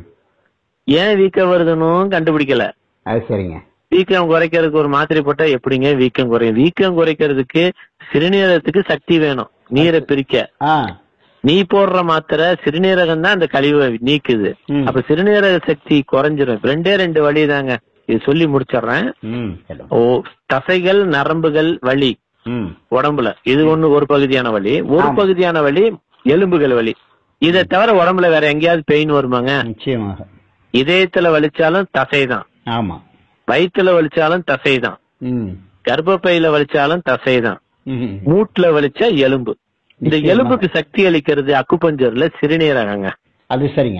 ஏன் வீக்கம் வருதுன்னு கண்டுபிடிக்கல. சரிங்க. வீக்கம் குறைக்கிறதுக்கு ஒரு மாத்திரை போட்டா எப்படிங்க வீக்கம் குறையும்? வீக்கம் குறைக்கிறதுக்கு சிறுநீரகத்துக்கு சக்தி வேணும் நீரை பிரிக்க. நீ போடுற மாத்திரை சிறுநீரகம் தான் அந்த கழிவை நீக்குது. அப்ப சிறுநீரக சக்தி குறைஞ்சிரும். ரெண்டே ரெண்டு வழி தாங்க, இது சொல்லி முடிச்சிடுறேன். ஓ, தசைகள் நரம்புகள் வலி உடம்புல, இது ஒண்ணு ஒரு பகுதியான வலி. ஒரு பகுதியான வலி எலும்புகள் வலி. இதை தவிர உடம்புல வேற எங்கேயாவது பெயின் வருமாங்க? நிச்சயமாக. இதயத்துல வலிச்சாலும் தசைதான், ஆமா. வயிற்றுல வலிச்சாலும் தசைதான், கர்ப்பப்பையில வலிச்சாலும் தசைதான், மூட்டுல வலிச்சா எலும்பு. இந்த எலும்புக்கு சக்தி அளிக்கிறது அக்குபஞ்சர்ல சிறுநீரகங்க. அது சரிங்க.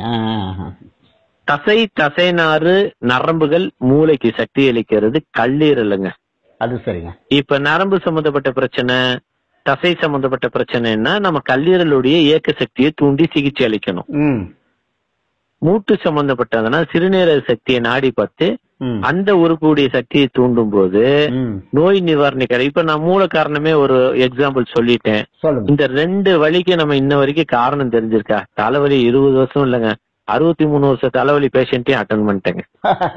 தசை தசைநாறு நரம்புகள் மூளைக்கு சக்தி அளிக்கிறது கல்லீரலுங்க. அது சரிங்க. இப்ப நரம்பு சம்பந்தப்பட்ட பிரச்சனை, தசை சம்பந்தப்பட்ட பிரச்சனைன்னா நம்ம கல்லீரலுடைய இயக்க சக்தியை தூண்டி சிகிச்சை அளிக்கணும். மூட்டு சம்பந்தப்பட்டதுன்னா சிறுநீரக சக்தியை நாடி பார்த்து அந்த உறுப்புடைய சக்தியை தூண்டும் போது நோய் நிவாரணி கிடைக்கும். இப்ப நான் மூல காரணமே ஒரு எக்ஸாம்பிள் சொல்லிட்டேன். இந்த ரெண்டு வலிக்கு நம்ம இன்ன வரைக்கும் காரணம் தெரிஞ்சிருக்கா? தலைவலி இருபது வருஷம் இல்லைங்க, அறுபத்தி மூணு வருஷம் தலைவலி பேஷண்ட்டையும் அட்டன் பண்ணிட்டேங்க.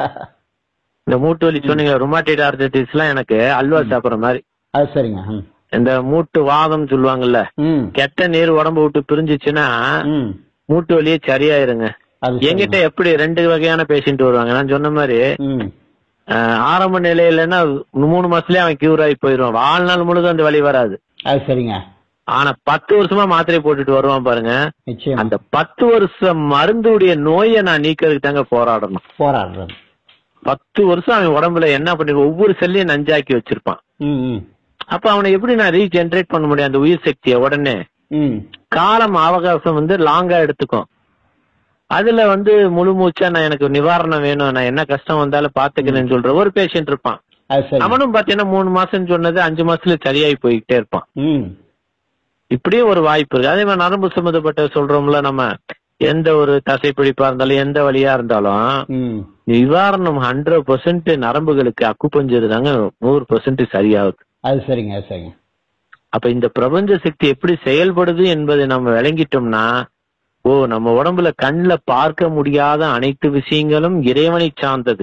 இந்த மூட்டு வலி சொன்னீங்க, ருமாட்டிட் ஆர்த்தரைட்டிஸ் எல்லாம் எனக்கு அல்வா சாப்பிடுற மாதிரி. அது சரிங்க. இந்த மூட்டு வாதம் சொல்லுவாங்கல்ல, கெட்ட நீர் உடம்பு விட்டு பிரிஞ்சிச்சுன்னா மூட்டு வலியே சரியாயிருங்க. என்கிட்ட எப்படி ரெண்டு வகையான பேஷண்ட் வருவாங்க. நான் சொன்ன மாதிரி ஆரம்ப நிலையிலன்னா மூணு மாசத்துலயே அவன் கியூர் ஆகி போயிடுவான், வாழ்நாள் முழுதும் அந்த வலி வராது. அது சரிங்க. ஆனா பத்து வருஷமா மாத்திரை போட்டுட்டு வருவான் பாருங்க, அந்த பத்து வருஷம் மருந்துடைய நோயை நான் நீக்கிறதுக்கு தாங்க போராடணும். போராடுறேன். பத்து வருஷம் அவன் உடம்புல என்ன பண்ணி ஒவ்வொரு செல்லையும் நஞ்சாக்கி வச்சிருப்பான். அப்ப அவனை எப்படி நான் ரீஜெனரேட் பண்ண முடியும் அந்த உயிர் சக்தியை உடனே? காலம் அவகாசம் வந்து லாங்கா எடுத்துக்கும். அதுல வந்து முழு மூச்சா நான் எனக்கு நிவாரணம் வேணும், நான் என்ன கஷ்டம் வந்தாலும் பாத்துக்கிறேன்னு சொல்ற ஒரு பேஷண்ட் இருப்பான். அவனும் பாத்தீங்கன்னா மூணு மாசம் சொன்னது அஞ்சு மாசத்துல சரியாயி போய்கிட்டே இருப்பான். இப்படியே ஒரு வாய்ப்பு இருக்கு. அதே மாதிரி நரம்பு சம்பந்தப்பட்ட சொல்றோம்ல, நம்ம எந்த ஒரு தசை பிடிப்பா இருந்தாலும் எந்த வழியா இருந்தாலும் நிவாரணம் ஹண்ட்ரட் பெர்சென்ட் நரம்புகளுக்கு அக்குபஞ்சர் தாங்க நூறு பெர்சென்ட் சரியாகுது. அது சரிங்க. சரிங்க. அப்ப இந்த பிரபஞ்ச சக்தி எப்படி செயல்படுது என்பதை நம்ம விளங்கிட்டோம்னா, ஓ நம்ம உடம்புல கண்ணுல பார்க்க முடியாத அனைத்து விஷயங்களும் இறைவனை சார்ந்தது.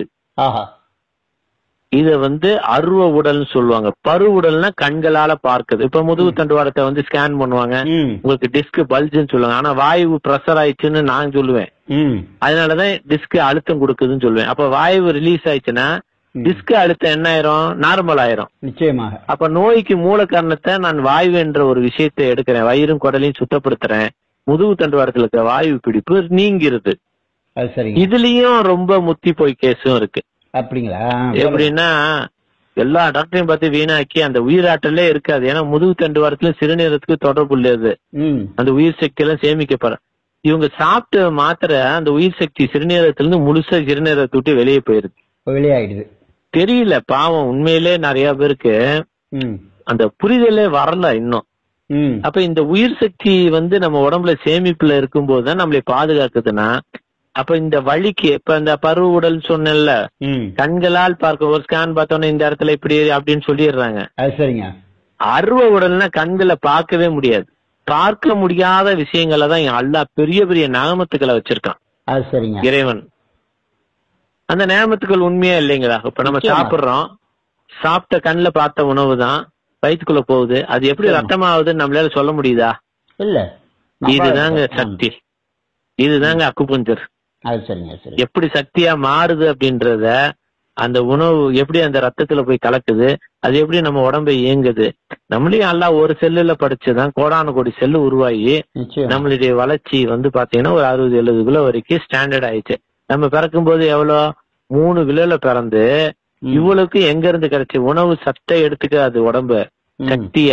இத வந்து அருவ உடல்னு சொல்லுவாங்க. பரு உடல்னா கண்களால பார்க்குது. இப்ப முதுகு தண்டுவாரத்தை வந்து ஸ்கேன் பண்ணுவாங்க, உங்களுக்கு டிஸ்க் பல்ஜுன்னு சொல்லுவாங்க. ஆனா வாயு பிரஷர் ஆயிடுச்சுன்னு நான் சொல்லுவேன், அதனாலதான் டிஸ்க் அழுத்தம் கொடுக்குதுன்னு சொல்லுவேன். அப்ப வாயு ரிலீஸ் ஆயிடுச்சுன்னா டிஸ்க் அழுத்தம் என்ன ஆயிரும்? நார்மல் ஆயிரும். நிச்சயமாக. அப்ப நோய்க்கு மூல காரணத்தை நான் வாயு என்ற ஒரு விஷயத்தை எடுக்கிறேன், வயிறும் குடலையும் சுத்தப்படுத்துறேன், முதுகு தண்டுவாரத்துல இருக்க வாயு பிடிப்பு நீங்கிறது. இதுலயும் ரொம்ப முத்தி போய் கேஸும் இருக்கு. அப்படிங்களா? எப்படின்னா எல்லா டாக்டரையும் பார்த்து வீணாக்கி அந்த உயிராற்றலே இருக்காது. ஏன்னா முதுகு தண்டுவாரத்துல சிறுநீரத்துக்கு தொடர்பு உள்ளது, அந்த உயிர் சக்தி எல்லாம் சேமிக்கப்படுற. இவங்க சாப்பிட்ட மாத்திரை அந்த உயிர் சக்தி சிறுநீரத்துல இருந்து முழுசா சிறுநீரத்தை விட்டு வெளியே போயிருது, வெளியாயிடுது. தெரியல பாவம், உண்மையிலே நிறைய பேருக்கு அந்த புரிதலே வரல இன்னும். அப்ப இந்த உயிர் சக்தி வந்து நம்ம உடம்புல சேமிப்புல இருக்கும் போதுதான் நம்மளை பாதுகாக்குதுன்னா, அப்ப இந்த வலிக்கு இப்ப இந்த பருவ உடல் சொன்னல கண்களால் பார்க்க ஒரு ஸ்கேன் பார்த்தோன்னா இந்த இடத்துல இப்படி அப்படின்னு சொல்லிடுறாங்க. சரிங்க. அருவ உடல்னா கண்களை பார்க்கவே முடியாது, பார்க்க முடியாத விஷயங்களை தான் அல்லாஹ் பெரிய பெரிய நாமத்துக்களை வச்சிருக்கான். அது சரிங்க. இறைவன் அந்த நேமத்துக்கள் உண்மையா இல்லைங்களா? இப்ப நம்ம சாப்பிடுறோம், சாப்பிட்ட கண்ணுல பார்த்த உணவு தான் வயிற்றுக்குள்ள போகுது, அது எப்படி ரத்தமாகுதுன்னு நம்மளால சொல்ல முடியுதா? இல்ல. இதுதாங்க சக்தி, இதுதாங்க அக்குபஞ்சர். எப்படி சக்தியா மாறுது அப்படின்றத அந்த உணவு எப்படி அந்த ரத்தத்துல போய் கலக்குது, அது எப்படி நம்ம உடம்பை இயங்குது. நம்மளையும் எல்லாம் ஒரு செல்லுல படிச்சுதான் கோடான கோடி செல்லு உருவாகி நம்மளுடைய வளர்ச்சி வந்து பாத்தீங்கன்னா ஒரு அறுபது எழுபது கிலோ வரைக்கும் ஸ்டாண்டர்ட் ஆயிடுச்சு. நம்ம பிறக்கும் போது எவ்வளவு மூணு கிலோல பிறந்து இவ்வளவுக்கு எங்க இருந்து கிடைச்சு உணவு சத்தை எடுத்துக்காது, உடம்பு சக்திய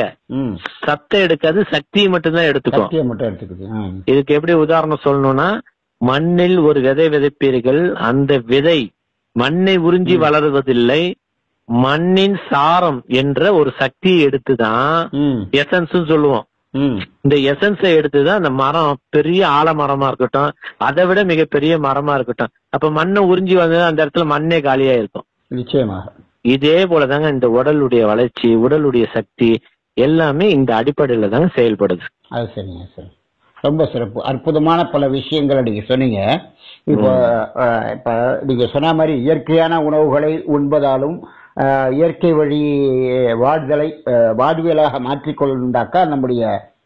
சத்தை எடுக்காது, சக்தியை மட்டும்தான் எடுத்துக்கும். இதுக்கு எப்படி உதாரணம் சொல்லணும்னா, மண்ணில் ஒரு விதை விதைப்பீர்கள், அந்த விதை மண்ணை உறிஞ்சி வளருவதில்லை, மண்ணின் சாரம் என்ற ஒரு சக்தியை எடுத்துதான் எசன்ஸ் சொல்லுவோம். இந்த எசன்ஸை எடுத்துதான் அந்த மரம் பெரிய ஆலமரமா இருக்கட்டும், அதை விட மிகப்பெரிய மரமா இருக்கட்டும். அப்ப மண்ணை உறிஞ்சி வந்தது அந்த இடத்துல மண்ணே காலியா இருக்கும். நிச்சயமாக இதே போலதாங்க இந்த உடலுடைய வளர்ச்சி, உடலுடைய சக்தி எல்லாமே இந்த அடிப்படையில தாங்க செயல்படுது. அது சரிங்க சார், ரொம்ப சிறப்பு. அற்புதமான பல விஷயங்களை நீங்க சொன்னீங்க. இப்போ இப்ப நீங்க சொன்ன மாதிரி இயற்கையான உணவுகளை உண்பதாலும் இயற்கை வழி வாழ்தலை வாழ்வியலாக மாற்றிக்கொண்டாக்கா நம்முடைய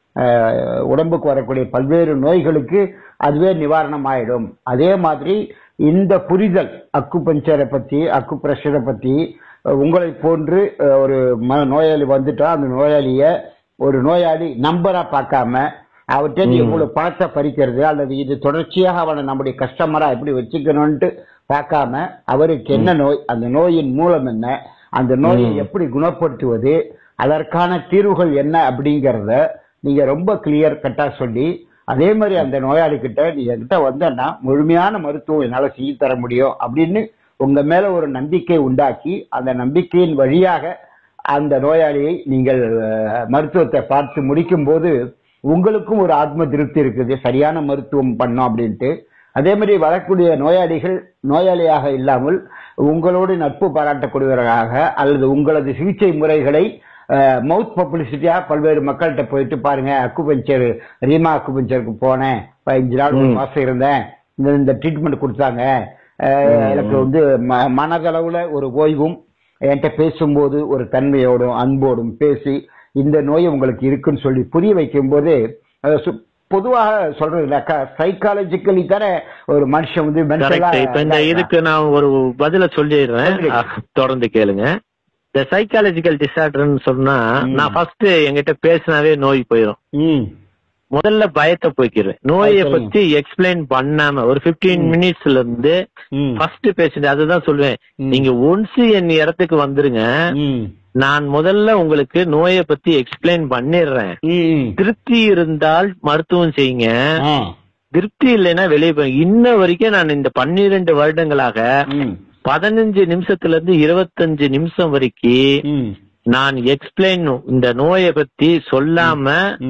உடம்புக்கு வரக்கூடிய பல்வேறு நோய்களுக்கு அதுவே நிவாரணம் ஆயிடும். அதே மாதிரி இந்த புரிதல் அக்குபஞ்சரை பத்தி, அக்குப்ரெஷரை பத்தி உங்களை போன்று ஒரு நோயாளி வந்துட்டா அந்த நோயாளிய ஒரு நோயாளி நம்பரா பார்க்காம அவர்கிட்ட எவ்வளவு பணத்தை பறிக்கிறது அல்லது இது தொடர்ச்சியாக அவனை நம்முடைய கஸ்டமரா எப்படி வச்சுக்கணும்ட்டு பார்க்காம அவருக்கு என்ன நோய், அந்த நோயின் மூலம் என்ன, அந்த நோயை எப்படி குணப்படுத்துவது, அதற்கான தீர்வுகள் என்ன அப்படிங்கறத நீங்க ரொம்ப கிளியர் கட்டா சொல்லி, அதே மாதிரி அந்த நோயாளி கிட்ட நீங்க கிட்ட வந்தா முழுமையான மருத்துவம் என்னால செய்து தர முடியும் அப்படின்னு உங்க மேல ஒரு நம்பிக்கை உண்டாக்கி அந்த நம்பிக்கையின் வழியாக அந்த நோயாளியை நீங்கள் மருத்துவத்தை பார்த்து முடிக்கும் போது உங்களுக்கும் ஒரு ஆத்ம திருப்தி இருக்குது, சரியான மருத்துவம் பண்ணோம் அப்படின்ட்டு. அதே மாதிரி வரக்கூடிய நோயாளிகள் நோயாளியாக இல்லாமல் உங்களோடு நட்பு பாராட்டக்கூடியவர்களாக அல்லது உங்களது சிகிச்சை முறைகளை மவுத் பப்ளிசிட்டியா பல்வேறு மக்கள்கிட்ட போயிட்டு பாருங்க, அக்குபஞ்சர் ரீமா அக்குபஞ்சருக்கு போனேன், பதினஞ்சு நாள் ஒரு மாசம் இருந்தேன், இந்த இந்த ட்ரீட்மெண்ட் கொடுத்தாங்க, எனக்கு வந்து மனதளவுல ஒரு ஓய்வும் என்கிட்ட பேசும்போது ஒரு தன்மையோடும் அன்போடும் பேசி இந்த நோய் உங்களுக்கு இருக்குன்னு சொல்லி புரிய வைக்கும் போது, பொதுவாக சொல்றது இல்லக்கா சைக்காலஜிக்கலி தானே ஒரு மனுஷன் வந்து இப்ப இந்த இதுக்கு நான் ஒரு பதில சொல்லிடுறேன், தொடர்ந்து கேளுங்க. இந்த சைக்காலஜிக்கல் டிசார்டர்னு சொன்னா நான் ஃபர்ஸ்ட் என்கிட்ட பேசினாவே நோய் போயிடும். முதல்ல பயத்தை போய்க்கிறேன், நோயை பத்தி எக்ஸ்பிளைன் பண்ணாம ஒரு பிப்டீன் மினிட்ஸ்ல இருந்து ஃபர்ஸ்ட் பேசிட்டு அதுதான் சொல்லுவேன். நீங்க ஒன்ஸ் என் இடத்துக்கு வந்துருங்க, நான் முதல்ல உங்களுக்கு நோயை பத்தி எக்ஸ்பிளைன் பண்ணிடுறேன். திருப்தி இருந்தால் மருத்துவம் செய்யுங்க, திருப்தி இல்லைன்னா வெளியே போய். இன்ன வரைக்கும் நான் இந்த பன்னிரண்டு வருடங்களாக பதினஞ்சு நிமிஷத்துல இருந்து இருபத்தஞ்சு நிமிஷம் வரைக்கும் நான் எக்ஸ்பிளைன் இந்த நோயை பத்தி சொல்லாம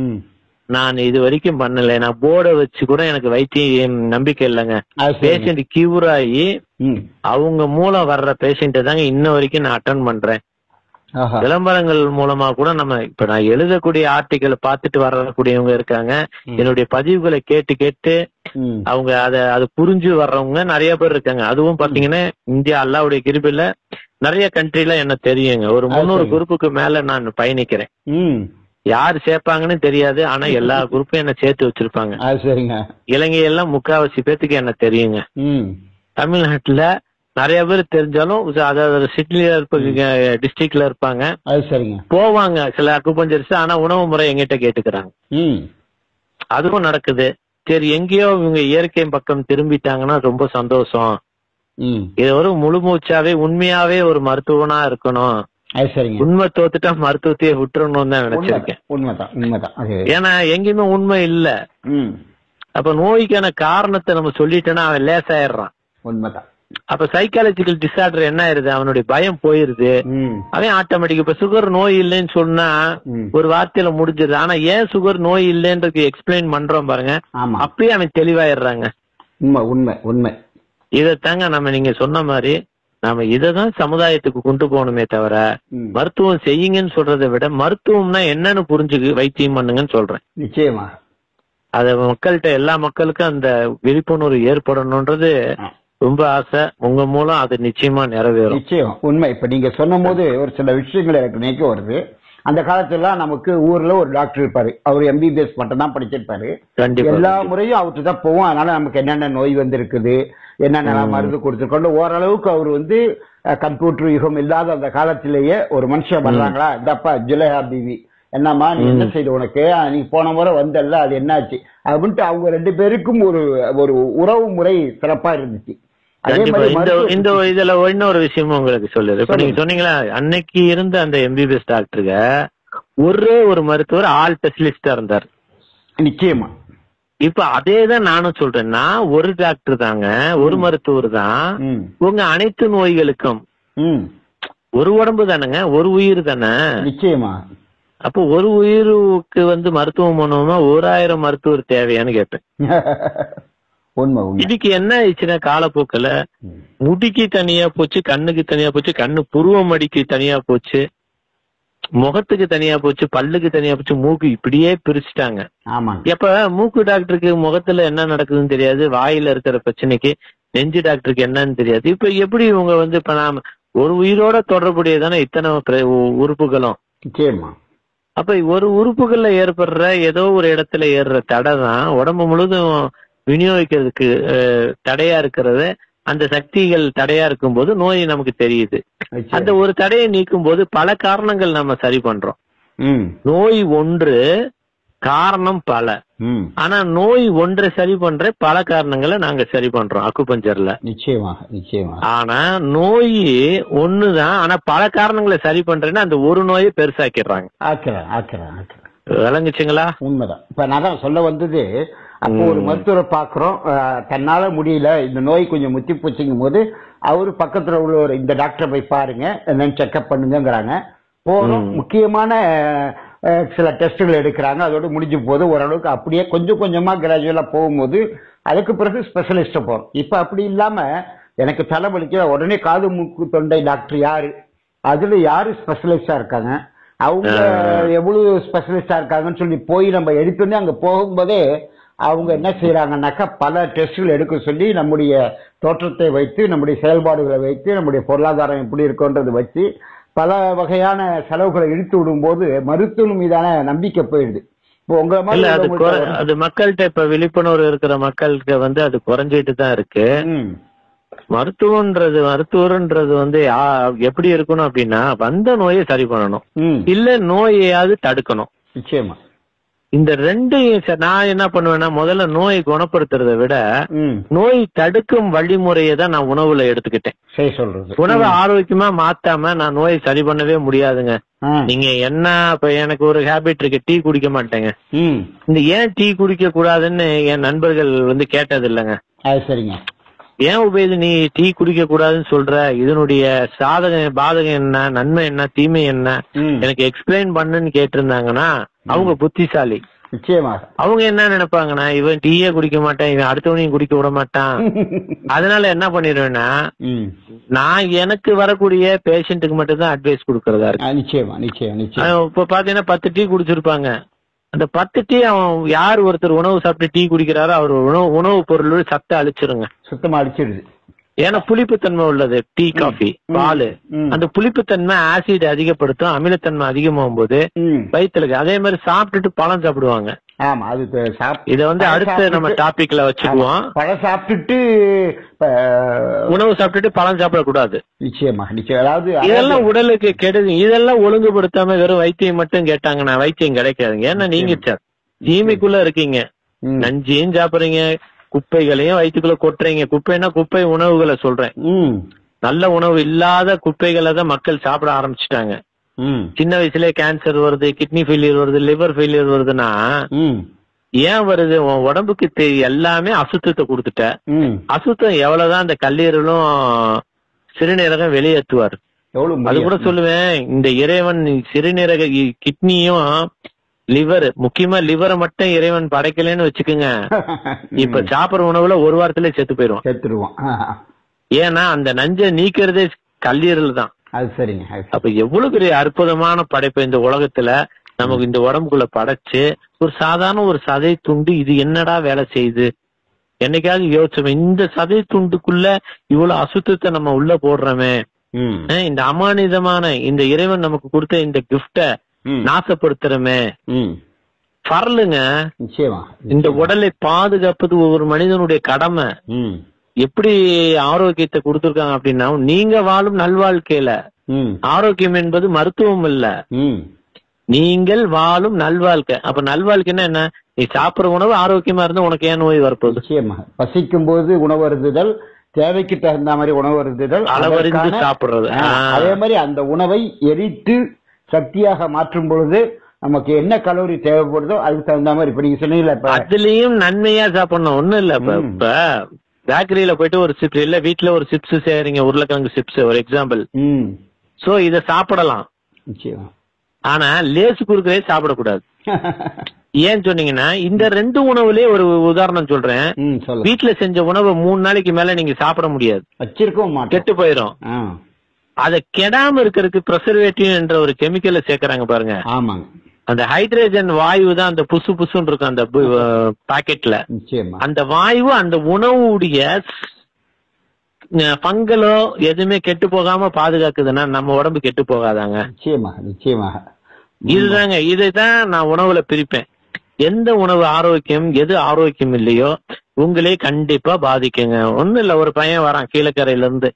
நான் இது வரைக்கும் பண்ணல. நான் போர்டை வச்சு கூட எனக்கு வைத்தியம் நம்பிக்கை இல்லைங்க. பேஷண்ட் கியூர் ஆகி அவங்க மூலம் வர்ற பேஷண்ட தாங்க இன்ன வரைக்கும் நான் அட்டன் பண்றேன். விளம்பரங்கள் மூலமா கூட நம்ம இப்ப நான் எழுதக்கூடிய ஆர்டிக்கல் பார்த்துட்டு வரக்கூடியவங்க இருக்காங்க, என்னுடைய பதிவுகளை கேட்டு கேட்டு அவங்க அத அது புரிஞ்சு வர்றவங்க நிறைய பேர் இருக்காங்க. அதுவும் பாத்தீங்கன்னா இந்தியா அல்லாவுடைய கிருபையில நிறைய கண்ட்ரில என்ன தெரியுங்க. ஒரு முன்னூறு குரூப்புக்கு மேல நான் பயணிக்கிறேன். யாரு சேர்ப்பாங்கன்னு தெரியாது, ஆனா எல்லா குரூப்பும் என்ன சேர்த்து வச்சிருப்பாங்க. இலங்கை எல்லாம் முக்காவாசி பேத்துக்கு என்ன தெரியுங்க. தமிழ்நாட்டுல நிறைய பேர் தெரிஞ்சாலும் அதாவது சிட்டில இருப்பாங்க, டிஸ்ட்ரிக்ட்ல இருப்பாங்க, போவாங்க சில அக்குபஞ்சர்ஸ், ஆனா உணவு முறை எங்கிட்ட கேட்டுக்கிறாங்க. அதுவும் நடக்குது. சரி, எங்கேயோ இவங்க இயற்கை பக்கம் திரும்பிட்டாங்கன்னா ரொம்ப சந்தோஷம். இது ஒரு முழு மூச்சாவே உண்மையாவே ஒரு மருத்துவனா இருக்கணும், உண்மை தோத்துட்டா மருத்துவத்தையே விட்டுறணும் தான் நினைச்சிருக்கேன். ஏன்னா எங்கேயுமே உண்மை இல்ல. அப்ப நோய்க்கான காரணத்தை நம்ம சொல்லிட்டோம்னா அவன் லேசாயிடுறான். உண்மைதான். அப்ப சைக்காலஜிக்கல் டிசார்டர் என்ன ஆயிருது, அவனுடைய பயம் போயிருது, அவன் ஆட்டோமேட்டிக். இப்ப சுகர் நோய் இல்லைன்னு சொன்னா ஒரு வார்த்தையில முடிஞ்சிருது. ஆனா ஏன் சுகர் நோய் இல்லைன்றது எக்ஸ்பிளைன் பண்றோம் பாருங்க, அப்பயே அவன் தெளிவாயிடுறாங்க. உண்மை உண்மை உண்மை. இதத்தாங்க நம்ம நீங்க சொன்ன மாதிரி நாம இததான் சமுதாயத்துக்கு கொண்டு போகணுமே தவிர மருத்துவம் செய்யுங்கன்னு சொல்றதை விட மருத்துவம்னா என்னன்னு புரிஞ்சுக்கு வைத்தியம் பண்ணுங்கன்னு சொல்றேன். நிச்சயமா அத மக்கள்கிட்ட எல்லா மக்களுக்கும் அந்த விழிப்புணர்வு ஏற்படணும்ன்றது ரொம்ப ஆசை. உங்க மூலம் அது நிச்சயமா நிறைவேறும். நிச்சயம் உண்மை. இப்ப நீங்க சொன்ன போது ஒரு சில விஷயங்கள் எனக்கு நினைக்க வருது. அந்த காலத்துல நமக்கு ஊர்ல ஒரு டாக்டர் இருப்பாரு, அவர் எம்பிபிஎஸ் மட்டும் தான் படிச்சிருப்பாரு. கண்டிப்பா. எல்லா முறையும் அவர்கிட்ட தான் போவோம். அதனால நமக்கு என்னென்ன நோய் வந்திருக்குது, என்னென்ன மருந்து கொடுத்துருக்கோம், ஓரளவுக்கு அவர் வந்து கம்ப்யூட்டர் யுகம் இல்லாத அந்த காலத்திலேயே ஒரு மனுஷன் வர்றாங்களா, இந்தப்பா ஜுலேஹா பிவி என்னம்மா நீ என்ன செய்த, உனக்கு நீ போன முறை வந்தல்ல அது என்னாச்சு அப்படின்ட்டு அவங்க ரெண்டு பேருக்கும் ஒரு ஒரு உறவு முறை சிறப்பா இருந்துச்சு. இந்த இதுல இன்னொரு விஷயமும் உங்களுக்கு சொல்லுது. இப்ப நீங்க சொன்னீங்களா அன்னைக்கு இருந்த அந்த எம்பிபிஎஸ் டாக்டருக்கு ஒரே ஒரு மருத்துவர் ஆல் ஸ்பெஷலிஸ்டா இருந்தார். நிச்சயமா. இப்ப அதேதான் நானும் சொல்றேன். நான் ஒரு டாக்டர் தாங்க, ஒரு மருத்துவர் தான் உங்க அனைத்து நோய்களுக்கும். ஒரு உடம்பு தானேங்க, ஒரு உயிர் தானே. நிச்சயமா. அப்போ ஒரு உயிருக்கு வந்து மருத்துவம் பண்ணுவோமா, ஓராயிரம் மருத்துவர் தேவையான்னு கேட்பேன். இதுக்கு என்ன ஆயிடுச்சுன்னா காலப்போக்கில் முடிக்கு தனியா போச்சு, கண்ணுக்கு தனியா போச்சு, கண்ணு புருவம் அடிக்கு தனியா போச்சு, முகத்துக்கு தனியா போச்சு, பல்லுக்கு தனியா போச்சு, மூக்கு இப்படியே பிரிச்சுட்டாங்க. எப்ப மூக்கு டாக்டருக்கு முகத்துல என்ன நடக்குதுன்னு தெரியாது, வாயில இருக்கிற பிரச்சனைக்கு நெஞ்சு டாக்டருக்கு என்னன்னு தெரியாது. இப்ப எப்படி இவங்க வந்து இப்ப நாம ஒரு உயிரோட தொடர்புடையதானே இத்தனை உறுப்புகளும். நிச்சயமா. அப்ப ஒரு உறுப்புகள்ல ஏற்படுற ஏதோ ஒரு இடத்துல ஏறுற தடை தான் உடம்பு முழுதும் விநியோகிக்கிறதுக்கு தடையா இருக்கிறது. அந்த சக்திகள் தடையா இருக்கும் போது நோய் நமக்கு தெரியுது. அந்த ஒரு தடையை நீக்கும் போது பல காரணங்கள் நம்ம சரி பண்றோம். நோய் ஒன்று, காரணம் பல. ஆனா நோய் ஒன்றை சரி பண்ற பல காரணங்களை நாங்க சரி பண்றோம் அக்குபஞ்சர்ல. நிச்சயமா நிச்சயமா. ஆனா நோய் ஒண்ணுதான், ஆனா பல காரணங்களை சரி பண்றேன்னா அந்த ஒரு நோயை பெருசாக்கிடுறாங்க. ஆக்கலாம் ஆக்கலாம் ஆக்கலாம். விளங்குச்சுங்களா? உண்மைதான். இப்ப நான் தான் சொல்ல வந்தது, அப்போ ஒரு மருத்துவரை பாக்குறோம், தன்னால முடியல, இந்த நோய் கொஞ்சம் முத்தி போச்சுங்கும் போது அவரு பக்கத்துல உள்ள ஒரு இந்த டாக்டரை போய் பாருங்க, என்னன்னு செக்அப் பண்ணுங்கிறாங்க. போறோம், முக்கியமான சில டெஸ்டுகள் எடுக்கிறாங்க, அதோட முடிஞ்சு போது ஓரளவுக்கு அப்படியே கொஞ்சம் கொஞ்சமா கிராஜுவலா போகும்போது அதுக்கு பிறகு ஸ்பெஷலிஸ்ட போறோம். இப்ப அப்படி இல்லாம எனக்கு தலைவலிக்க உடனே காது மூக்கு தொண்டை டாக்டர் யாரு, அதுல யாரு ஸ்பெஷலிஸ்டா இருக்காங்க, அவங்க எவ்வளவு ஸ்பெஷலிஸ்டா இருக்காங்கன்னு சொல்லி போய் நம்ம எடுத்தோன்னே அங்க போகும்போதே அவங்க என்ன செய்யறாங்கன்னாக்கா பல டெஸ்டுகள் எடுக்க சொல்லி நம்முடைய தோற்றத்தை வைத்து, நம்முடைய செயல்பாடுகளை வைத்து, நம்முடைய பொருளாதாரம் எப்படி இருக்குன்றது வச்சு பல வகையான செலவுகளை இழுத்து விடும் போது மருத்துவம் மீதான நம்பிக்கை போயிடுது. இப்போ உங்க மாதிரி அது மக்கள்கிட்ட இப்ப விழிப்புணர்வு இருக்கிற மக்களுக்கு வந்து அது குறைஞ்சிட்டு தான் இருக்கு. மருத்துவன்றது மருத்துவர்ன்றது வந்து எப்படி இருக்கணும் அப்படின்னா வந்த நோயை சரி பண்ணணும், இல்ல நோயையாவது தடுக்கணும். நிச்சயமா. இந்த ரெண்டு நான் என்ன பண்ணுவேன்னா முதல்ல நோயை குணப்படுத்துறத விட நோய் தடுக்கும் வழிமுறையை தான் நான் உணவுல எடுத்துக்கிட்டேன். சொல்றது உணவை ஆரோக்கியமா மாத்தாம நான் நோயை சரி பண்ணவே முடியாதுங்க. நீங்க என்ன இப்ப எனக்கு ஒரு ஹேபிட் இருக்கு, டீ குடிக்க மாட்டேங்க. இந்த ஏன் டீ குடிக்க கூடாதுன்னு என் நண்பர்கள் வந்து கேட்டது இல்லைங்க. சரிங்க. ஏன் உபயோக நீ டீ குடிக்க கூடாதுன்னு சொல்ற, இதனுடைய சாதகம் பாதகம் என்ன, நன்மை என்ன, தீமை என்ன, எனக்கு எக்ஸ்பிளைன் பண்ணுன்னு கேட்டிருந்தாங்கன்னா அவங்க புத்திசாலி. நிச்சயமா. அவங்க என்ன நினைப்பாங்கன்னா இவன் டீயே குடிக்க மாட்டான், இவன் அடுத்தவனையும் குடிக்க விட மாட்டான். அதனால என்ன பண்ணிடுவேன்னா நான் எனக்கு வரக்கூடிய பேஷண்ட்டுக்கு மட்டும் தான் அட்வைஸ் கொடுக்கறதா இருக்கு. நிச்சயமா நிச்சயம் நிச்சயம். இப்ப பாத்தீங்கன்னா பத்து டீ குடிச்சிருப்பாங்க, அந்த பத்து டீ அவன் யார் ஒருத்தர் உணவு சாப்பிட்டு டீ குடிக்கிறாரோ அவர் உணவு உணவு பொருள் சத்தை அழிச்சிருங்க, சுத்தமா அழிச்சிருது. ஏன்னா புளிப்புத்தன்மை உள்ளது டீ காஃபி பால், அந்த புளிப்புத்தன்மை ஆசிட் அதிகப்படுத்தும், அமிலத்தன்மை அதிகமாகும் போது வயிற்றுல. அதே மாதிரி சாப்பிட்டுட்டு பழம் சாப்பிடுவாங்க. ஆமா, அது இத வந்து அடுத்து நம்ம டாபிக்ல வச்சுக்குவோம். பழம் சாப்பிட்டுட்டு உணவு சாப்பிட்டுட்டு பழம் சாப்பிடக்கூடாது. நிச்சயமா நிச்சயம். அதாவது இதெல்லாம் உடலுக்கு கெடுது. இதெல்லாம் ஒழுங்குபடுத்தாம வெறும் வைத்தியம் மட்டும் கேட்டாங்கன்னா வைத்தியம் கிடைக்காதுங்க. ஏன்னா நீங்க சார் தீமைக்குள்ள இருக்கீங்க, நஞ்சியும் சாப்பிடுறீங்க, குப்பைகளையும் வயிற்றுக்குள்ள கொட்டுறீங்க. குப்பைன்னா குப்பை உணவுகளை சொல்றேன். நல்ல உணவு இல்லாத குப்பைகளை தான் மக்கள் சாப்பிட ஆரம்பிச்சுட்டாங்க. சின்ன வயசுலயே கேன்சர் வருது, கிட்னி ஃபெயிலியர் வருது, லிவர் ஃபெயிலியர் வருதுன்னா ஏன் வருது? உன் உடம்புக்கு எல்லாமே அசுத்தத்தை கொடுத்துட்ட. அசுத்தம் எவ்வளவுதான் அந்த கல்லீரலும் சிறுநீரகம் வெளியேற்றுவார். அது கூட சொல்லுவேன், இந்த இறைவன் சிறுநீரக கிட்னியும் லிவர், முக்கியமா லிவரை மட்டும் இறைவன் படைக்கலன்னு வச்சுக்கோங்க, இப்ப சாப்பிடுற உணவுல ஒரு வாரத்திலே செத்து போயிருவான் செத்துருவான். ஏன்னா அந்த நஞ்சை நீக்கிறதே கல்லீரல் தான். அது சரிங்க. அப்ப எவ்வளவு பெரிய அற்புதமான படைப்பு இந்த உலகத்துல நமக்கு இந்த உடம்புக்குள்ள படைச்சு ஒரு சாதாரண ஒரு சதை துண்டு இது என்னடா வேலை செய்யுது? என்னைக்காவது யோசிச்சோம் இந்த சதை துண்டுக்குள்ள இவ்வளவு அசுத்தத்தை நம்ம உள்ள போடுறோமே, இந்த அமானிதமான இந்த இறைவன் நமக்கு கொடுத்த இந்த கிஃப்ட நாசப்படுத்துறமே ம் பரலுங்க. நிச்சயமா இந்த உடலை பாதுகாப்பது ஒவ்வொரு மனிதனுடைய கடமை. ம் எப்படி ஆரோக்கியத்தை கொடுத்திருக்காங்க அப்படின்னா, நீங்க வாழும் நல்வாழ்க்கையில ம் ஆரோக்கியம் என்பது மருத்துவம் இல்ல, ம் நீங்கள் வாழும் நல்வாழ்க்கை. அப்ப நல்வாழ்க்கைன்னா என்ன? நீ சாப்பிடுற உணவு ஆரோக்கியமா இருந்தா உனக்கு ஏன் நோய் வரப்போகுது? நிச்சயமா பசிக்கும் போது உணவு அருந்துதல், தேவைக்கு தகுந்த மாதிரி உணவு அருந்துதல், அளவறிந்து அதற்கான- சாப்பிடுறது. ஆ, அதே மாதிரி அந்த உணவை எரித்து சக்தியாக மாற்றும் பொழுது நமக்கு என்ன கலோரி தேவைப்படுதோ அதுக்கு தகுந்த மாதிரி இப்ப நீங்க சொன்னீங்கல்ல இப்ப அதுலயும் நன்மையா சாப்பிடணும். ஒண்ணும் இல்ல, இப்ப ம். இப்ப பேக்கரியில போயிட்டு ஒரு சிப்ஸ் இல்ல வீட்டுல ஒரு சிப்ஸ் செய்றீங்க, உருளைக்கிழங்கு சிப்ஸ் ஒரு எக்ஸாம்பிள். ம் சோ இத சாப்பிடலாம். நிச்சயமா ஆனா லேசு குறுக்கவே சாப்பிடக்கூடாது. ஏன் சொன்னீங்கன்னா, இந்த ரெண்டு உணவுலயே ஒரு உதாரணம் சொல்றேன். ம் சொல்லுங்க. வீட்டுல செஞ்ச உணவை மூணு நாளைக்கு மேல நீங்க சாப்பிட முடியாது, வச்சிருக்கவும் மாட்டோம். கெட்டு போயிரும். ஆ, அத கெடாம இருக்கிறதுக்கு ப்ரெசர்வேட்டிவ் என்ற ஒரு கெமிக்கலை சேர்க்கறாங்க பாருங்க. ஆமாங்க. அந்த ஹைட்ரஜன் வாயு தான் அந்த புசு புசுன்னு இருக்கும் அந்த பாக்கெட்ல. நிச்சயமா அந்த வாயு அந்த உணவுடைய பங்கலோ எதுவுமே கெட்டு போகாம பாதுகாக்குதுன்னா நம்ம உடம்பு கெட்டு போகாதாங்க? நிச்சயமாக நிச்சயமாக இதுதாங்க, இதைதான் நான் உணவுல பிரிப்பேன். எந்த உணவு ஆரோக்கியம் எது ஆரோக்கியம் இல்லையோ உங்களே கண்டிப்பா பாதிக்குங்க. ஒண்ணும் இல்ல, ஒரு பையன் வரான் கீழக்கரையில இருந்து,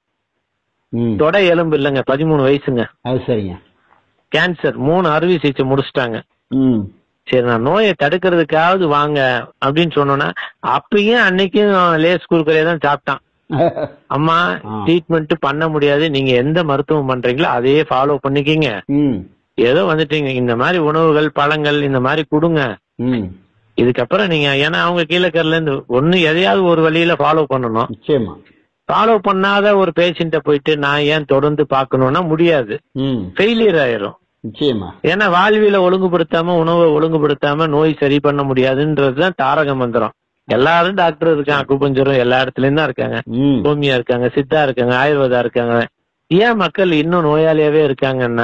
ம் தொடை எலும்பு இல்லைங்க, பதிமூணு வயசுங்க, அது சரிங்க. கேன்சர், மூணு அறுவை சிகிச்சை முடிச்சிட்டாங்க. ம் சரி நான் நோயை தடுக்கிறதுக்காவது வாங்க அப்படின்னு சொன்னோன்னா, அப்பயும் அன்னைக்கும் லேஸ் குறுக்கறையே தான் சாப்பிட்டான். அம்மா ஆ. ட்ரீட்மெண்ட் பண்ண முடியாது, நீங்க எந்த மருத்துவம் பண்றீங்களோ அதையே ஃபாலோ பண்ணிக்கிங்க, ம் ஏதோ வந்துட்டீங்க இந்த மாதிரி உணவுகள் பழங்கள் இந்த மாதிரி கொடுங்க, ம் இதுக்கப்புறம் நீங்க, ஏன்னா அவங்க கீழக்கரையில இருந்து ஒண்ணு எதையாவது ஒரு வழியில ஃபாலோ பண்ணணும். நிச்சயமா ஃபாலோ பண்ணாத ஒரு பேஷண்ட போயிட்டு நான் ஏன் தொடர்ந்து பாக்கணும்னா முடியாது, ம் ஃபெயிலியர் ஆயிரும். நிச்சயமா ஏன்னா வாழ்வியல ஒழுங்குபடுத்தாம உணவை ஒழுங்குபடுத்தாம நோய் சரி பண்ண முடியாதுன்றதுதான் தாரக மந்திரம். எல்லாரும் டாக்டர் இருக்காங்க, அக்குபஞ்சரும் எல்லா இடத்துலயும் தான் இருக்காங்க, ம் ஹோமியா இருக்காங்க, சித்தா இருக்காங்க, ஆயுர்வேதா இருக்காங்க. ஏன் மக்கள் இன்னும் நோயாளியாவே இருக்காங்கன்னா,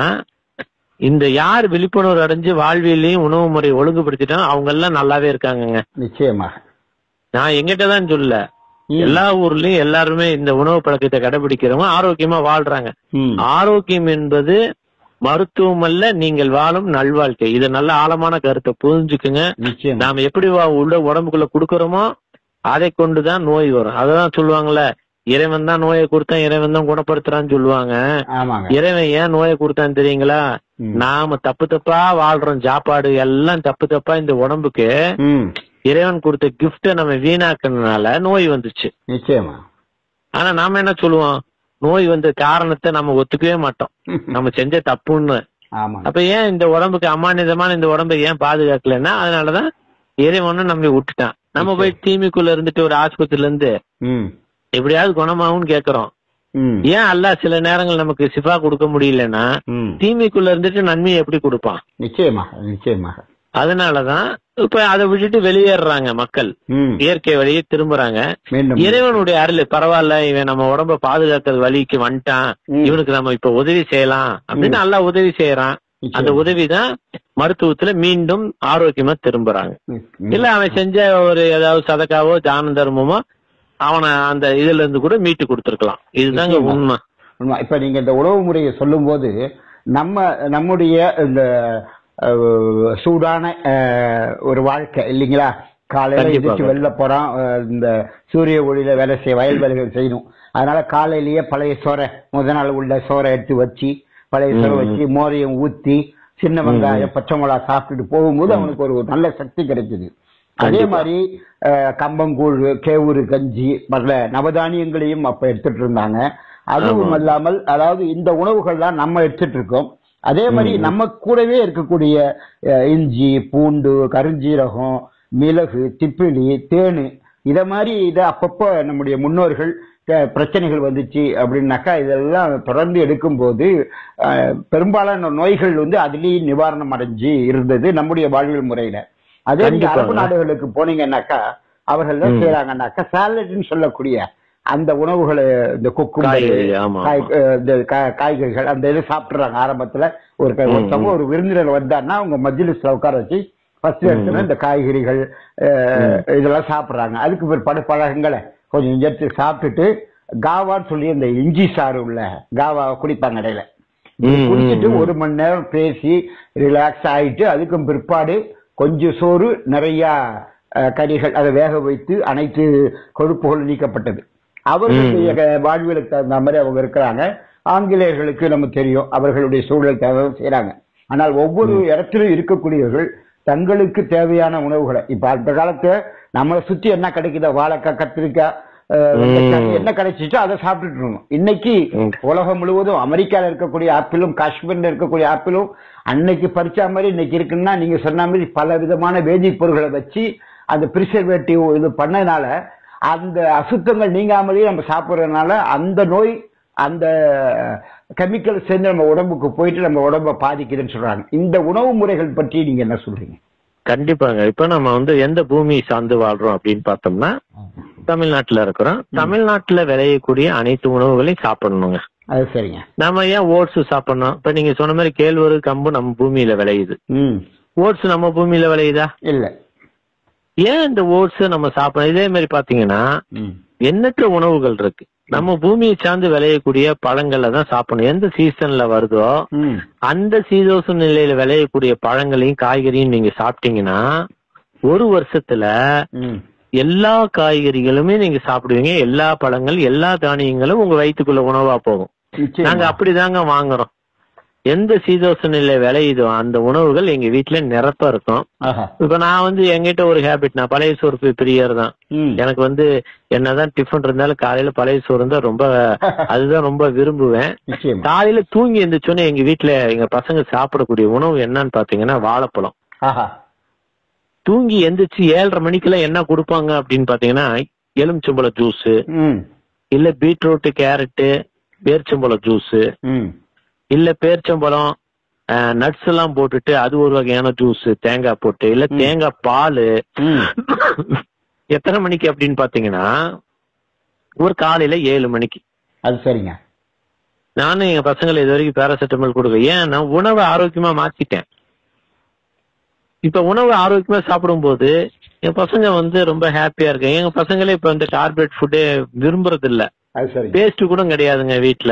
இந்த யார் விழிப்புணர்வு அடைஞ்சு வாழ்வியலையும் உணவு முறை ஒழுங்குபடுத்திட்டாங்க அவங்க எல்லாம் நல்லாவே இருக்காங்கங்க. நிச்சயமாக நான் எங்கிட்டதான் சொல்ல, ம். எல்லா ஊர்லயும் எல்லாருமே இந்த உணவு பழக்கத்தை கடைபிடிக்கிறவங்க ஆரோக்கியமா வாழ்றாங்க. ம் ஆரோக்கியம் என்பது மருத்துவம் அல்ல, நீங்கள் வாழும் நல்வாழ்க்கை. இது நல்ல ஆழமான கருத்தை புரிஞ்சுக்குங்க. நிச்சயமா நாம எப்படி வா- உள்ள உடம்புக்குள்ள குடுக்கறோமோ அதை கொண்டுதான் நோய் வரும். அததான் சொல்லுவாங்கல்ல, இறைவன் தான் நோயை கொடுத்தான், இறைவன் தான் குணப்படுத்துறான்னு சொல்லுவாங்க. ஆமாங்க. இறைவன் ஏன் நோயை கொடுத்தான்னு தெரியுங்களா? ம். நாம தப்பு தப்பா வாழ்றோம், சாப்பாடு எல்லாம் தப்பு தப்பா இந்த உடம்புக்கு ம் இறைவன் கொடுத்த கிஃப்ட நம்ம வீணாக்குறதுனால நோய் வந்துச்சு. நிச்சயமா ஆனா நாம என்ன சொல்லுவோம், நோய் வந்த காரணத்தை நம்ம ஒத்துக்கவே மாட்டோம், நம்ம செஞ்ச தப்புன்னு. ஆமா அப்ப ஏன் இந்த உடம்புக்கு அமானிதமான இந்த உடம்பை ஏன் பாதுகாக்கலன்னா, அதனாலதான் இறைவனும் நம்மளை விட்டுட்டான். நம்ம போய் தீமைக்குள்ள இருந்துட்டு ஒரு ஆஸ்பத்திரியில இருந்து ம் எப்படியாவது குணமாகும்னு கேக்குறோம். ம் ஏன் அல்லாஹ் சில நேரங்கள் நமக்கு சிஃபா கொடுக்க முடியலன்னா, ம் தீமைக்குள்ள இருந்துட்டு நன்மையை எப்படி கொடுப்பான்? நிச்சயமாக நிச்சயமாக அதனாலதான் இப்ப அதை விட்டுட்டு வெளியேறாங்க மக்கள், ம் இயற்கை வழியே திரும்புறாங்க. மீண்டும் இறைவனுடைய அருள் பரவாயில்ல, இவன் நம்ம உடம்ப பாதுகாக்கிறது வழிக்கு வந்துட்டான், ம். இவனுக்கு நம்ம இப்ப உதவி செய்யலாம் அப்படின்னு அல்லாஹ் உதவி செய்யறான். அந்த உதவிதான் மருத்துவத்துல மீண்டும் ஆரோக்கியமா திரும்புறாங்க. ம். இல்ல அவன் செஞ்ச ஒரு ஏதாவது சதக்காவோ தான தர்மமோ அவனை அந்த இதுல இருந்து கூட மீட்டு கொடுத்திருக்கலாம். இதுதாங்க நிச்சயமா. உண்மை. உண்மை. இப்ப நீங்க இந்த உணவு முறையை சொல்லும் போது நம்ம நம்முடைய இந்த அஹ், சூடான அஹ், ஒரு வாழ்க்கை இல்லைங்களா, காலையில கண்டிப்பா. எதிர்த்து வெளில போறோம், அஹ், இந்த சூரிய ஒளியில வேலை செய்ய வயல் வேலைகள் செய்யணும். அதனால காலையிலேயே பழைய சோறை, முத நாள் உள்ள சோறை எடுத்து வச்சு பழைய சோறை வச்சு மோரையும் ஊத்தி சின்ன வெங்காயம் பச்சை மிளகா சாப்பிட்டுட்டு போகும்போது அவனுக்கு ஒரு நல்ல சக்தி கிடைக்குது. அதே மாதிரி அஹ், கம்பங்கூழ், கேவுரு கஞ்சி மற்ற நவதானியங்களையும் அப்ப எடுத்துட்டு இருந்தாங்க. அதுவும் அல்லாமல் அதாவது இந்த உணவுகள்லாம் நம்ம எடுத்துட்டு இருக்கோம். அதே மாதிரி நம்ம கூடவே இருக்கக்கூடிய அஹ், இஞ்சி, பூண்டு, கருஞ்சீரகம், மிளகு, திப்பிலி, தேனு இத மாதிரி இதை அப்பப்போ நம்முடைய முன்னோர்கள் அஹ், பிரச்சனைகள் வந்துச்சு அப்படின்னாக்கா இதெல்லாம் தொடர்ந்து எடுக்கும் போது அஹ், பெரும்பாலான நோய்கள் வந்து அதுலயும் நிவாரணம் அடைஞ்சு இருந்தது நம்முடைய வாழ்வியல் முறையில. அதே நீங்க அரபு நாடுகளுக்கு போனீங்கன்னாக்கா அவர்கள் தான் செய்யறாங்கன்னாக்கா சாலட்னு சொல்லக்கூடிய அந்த உணவுகளை, இந்த குக்கும்பர், இந்த காய்கறிகள் அந்த இது சாப்பிடுறாங்க. ஆரம்பத்துல ஒரு ஒருத்தவங்க ஒரு விருந்தினர் வந்தான்னா அவங்க மஜ்லிஸ்ல உட்கார வச்சு ஃபர்ஸ்ட் எடுத்துனா இந்த காய்கறிகள் இதெல்லாம் சாப்பிடுறாங்க. அதுக்கு ஒரு படு பழகங்களை கொஞ்சம் எடுத்து சாப்பிட்டுட்டு காவான்னு சொல்லி இந்த இஞ்சி சாறு உள்ள காவா குடிப்பாங்க இடையில. குடிச்சிட்டு ஒரு மணி நேரம் பேசி ரிலாக்ஸ் ஆயிட்டு அதுக்கும் பிற்பாடு கொஞ்சம் சோறு நிறைய கறிகள் அதை வேக வைத்து அனைத்து கொழுப்புகள் நீக்கப்பட்டது. அவர்களுடைய வாழ்வியலுக்கு தகுந்த மாதிரி அவங்க இருக்கிறாங்க. ஆங்கிலேயர்களுக்கு நமக்கு தெரியும், அவர்களுடைய சூழல் தேவை செய்யறாங்க. ஆனால் ஒவ்வொரு இடத்திலும் இருக்கக்கூடியவர்கள் தங்களுக்கு தேவையான உணவுகளை, இப்ப அந்த காலத்துல நம்மளை சுத்தி என்ன கிடைக்குதோ வாழைக்காய், கத்திரிக்காய், என்ன கிடைச்சிச்சோ அதை சாப்பிட்டுட்டு இருந்தோம். இன்னைக்கு உலகம் முழுவதும் அமெரிக்கால இருக்கக்கூடிய ஆப்பிளும் காஷ்மீர்ல இருக்கக்கூடிய ஆப்பிளும் அன்னைக்கு பறிச்சா மாதிரி இன்னைக்கு இருக்குன்னா நீங்க சொன்ன மாதிரி பல விதமான வேதிப் பொருட்களை வச்சு அந்த பிரிசர்வேட்டிவ் இது பண்ணதுனால அந்த அசுத்தங்கள் நீங்காமலேயே நம்ம சாப்பிட்றதுனால அந்த நோய் அந்த கெமிக்கல் சேர்ந்து நம்ம உடம்புக்கு போயிட்டு நம்ம உடம்ப பாதிக்குதுன்னு சொல்றாங்க. இந்த உணவு முறைகள் பற்றி நீங்க என்ன சொல்றீங்க? கண்டிப்பாங்க. இப்ப நம்ம வந்து எந்த பூமி சார்ந்து வாழ்றோம் அப்படின்னு பார்த்தோம்னா தமிழ்நாட்டுல இருக்கிறோம். தமிழ்நாட்டுல விளையக்கூடிய அனைத்து உணவுகளையும் சாப்பிடணுங்க. அது சரிங்க. நம்ம ஏன் ஓட்ஸ் சாப்பிடணும்? இப்ப நீங்க சொன்ன மாதிரி கேழ்வரகு, கம்பு நம்ம பூமியில விளையுது. ஓட்ஸ் நம்ம பூமியில விளையுதா? இல்ல. ஏன் இந்த ஓட்ஸ் நம்ம சாப்பிடணும்? இதே மாதிரி பாத்தீங்கன்னா எண்ணற்ற உணவுகள் இருக்கு. நம்ம பூமியை சார்ந்து விளையக்கூடிய பழங்களை தான் சாப்பிடணும். எந்த சீசன்ல வருதோ அந்த சீதோசன நிலையில விளையக்கூடிய பழங்களையும் காய்கறியும் நீங்க சாப்பிட்டீங்கன்னா ஒரு வருஷத்துல எல்லா காய்கறிகளுமே நீங்க சாப்பிடுவீங்க. எல்லா பழங்கள், எல்லா தானியங்களும் உங்க வயிற்றுக்குள்ள உணவா போகும். நாங்க அப்படிதாங்க வாங்குறோம். எந்த சீதோசன நிலை விளையுதோ அந்த உணவுகள் எங்க வீட்டுல நிரப்ப இருக்கும். இப்ப நான் வந்து எங்கிட்ட ஒரு ஹேபிட், நான் பழைய சோறு பிரியர் தான். எனக்கு வந்து என்னதான் டிஃபன் இருந்தாலும் காலையில பழைய சோறு இருந்தா ரொம்ப அதுதான் ரொம்ப விரும்புவேன். காலையில தூங்கி எந்திரிச்சோன்னே எங்க வீட்டுல எங்க பசங்க சாப்பிடக்கூடிய உணவு என்னன்னு பாத்தீங்கன்னா வாழைப்பழம். தூங்கி எந்திரிச்சு ஏழரை மணிக்கெல்லாம் என்ன கொடுப்பாங்க அப்படின்னு பாத்தீங்கன்னா எலுமிச்சம்பழ ஜூஸ், இல்ல பீட்ரூட், கேரட்டு, பேரிச்சம்பழம் ஜூஸ், இல்ல பேரிச்சம்பழம் நட்ஸ் எல்லாம் போட்டுட்டு அது ஒரு வகையான ஜூஸ், தேங்காய் போட்டு, இல்ல தேங்காய் பால். எத்தனை மணிக்கு அப்படின்னு பாத்தீங்கன்னா ஒரு காலையில ஏழு மணிக்கு. அது சரிங்க. நானும் எங்க பசங்களை இது வரைக்கும் பேராசிட்டமால் கொடுக்க, ஏன்னா உணவை ஆரோக்கியமா மாத்திட்டேன். இப்ப உணவு ஆரோக்கியமா சாப்பிடும் போது என் பசங்க வந்து ரொம்ப ஹாப்பியா இருக்கு. எங்க பசங்களே இப்ப இந்த கார்பரேட் ஃபுட்டே விரும்புறது இல்ல. பேஸ்ட் கூட கிடையாதுங்க வீட்டுல.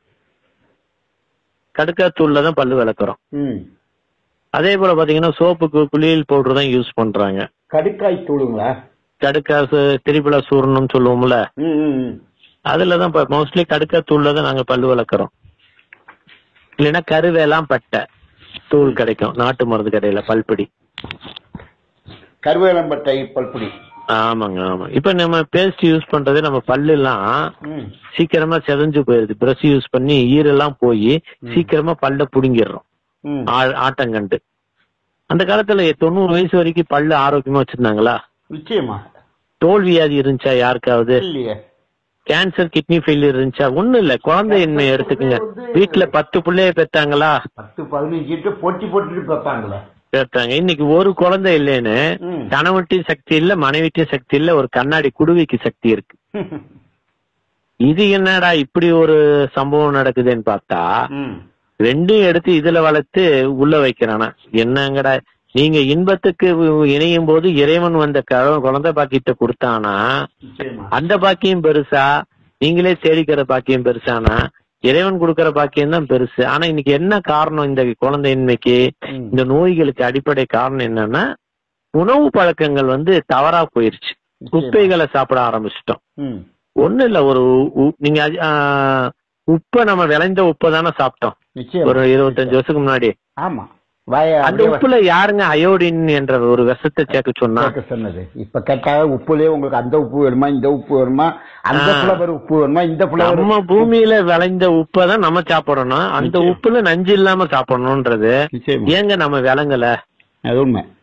கடுக்காய் தூள்ல தான் பல்லு விளக்குறோம். அதே போல பாத்தீங்கன்னா சோப்புக்கு குளியல் பவுடர் தான் யூஸ் பண்றாங்க. கடுக்காய் தூளுங்களா? கடுக்காய் திரிபுலா சூரணம் சொல்லுவோம்ல, அதுலதான் மோஸ்ட்லி கடுக்காய் தூள்ல தான் நாங்க பல்லு விளக்குறோம். இல்லைன்னா கருவேலாம் பட்டை தூள் கிடைக்கும் நாட்டு மருந்து கடையில, பல்படி கருவேலம்பட்டை பல்படி. ஆமாங்க ஆமா. இப்ப நம்ம பேஸ்ட் யூஸ் பண்றது நம்ம பல்லு எல்லாம் சீக்கிரமா செதஞ்சு போயிருது. பிரஷ் யூஸ் பண்ணி ஈரெல்லாம் போய் சீக்கிரமா பல்ல புடுங்கிடுறோம் ஆட்டங்கண்டு. அந்த காலத்துல தொண்ணூறு வயசு வரைக்கும் பல்லு ஆரோக்கியமா வச்சிருந்தாங்களா? நிச்சயமா. தோல் வியாதி இருந்துச்சா யாருக்காவது? கேன்சர், கிட்னி ஃபெயிலியர் இருந்துச்சா? ஒண்ணும் இல்ல. குழந்தை என்ன எடுத்துக்குங்க, வீட்டுல பத்து பிள்ளைய பெற்றாங்களா? பத்து பதினஞ்சு போட்டி போட்டு பெற்றாங்களா? பெற்றாங்க. இன்னைக்கு ஒரு குழந்தை இல்லைன்னு கணவன்ட்டையும் சக்தி இல்ல, மனைவிட்டையும் சக்தி இல்ல, ஒரு கண்ணாடி குடுவைக்கு சக்தி இருக்கு. இது என்னடா இப்படி ஒரு சம்பவம் நடக்குதுன்னு பார்த்தா ரெண்டும் எடுத்து இதுல வளர்த்து உள்ள வைக்கிறானா? என்னங்கடா நீங்க இன்பத்துக்கு இணையும் போது இறைவன் வந்த குழந்தை பாக்கியத்தை கொடுத்தானா அந்த பாக்கியம் பெருசா, நீங்களே தேடிக்கிற பாக்கியம் பெருசானா? இறைவன் கொடுக்கற பாக்கியம் தான் பெருசு. ஆனா இன்னைக்கு என்ன காரணம் இந்த குழந்தையின்மைக்கு, இந்த நோய்களுக்கு அடிப்படை காரணம் என்னன்னா உணவு பழக்கங்கள் வந்து தவறா போயிருச்சு. குப்பைகளை சாப்பிட ஆரம்பிச்சிட்டோம். ஒண்ணு இல்ல, ஒரு நீங்க உப்ப நம்ம விளைந்த உப்பை தானே சாப்பிட்டோம் ஒரு இருபத்தஞ்சு வருஷத்துக்கு முன்னாடி. ஆமா. அந்த உப்புல யாருங்க அயோடின் என்ற ஒரு விஷத்தை சேர்க்க சொன்னா? சொன்னது இப்ப கேட்டா உப்புலயே உங்களுக்கு அந்த உப்பு வேணுமா, இந்த உப்பு வேணுமா, அந்த புலவர் உப்பு வேணுமா, இந்த புலவர். நம்ம பூமியில விளைந்த உப்பை தான் நம்ம சாப்பிடணும். அந்த உப்புல நஞ்சு இல்லாம சாப்பிடணும்ன்றது ஏங்க நம்ம விளங்கல? அது உண்மை.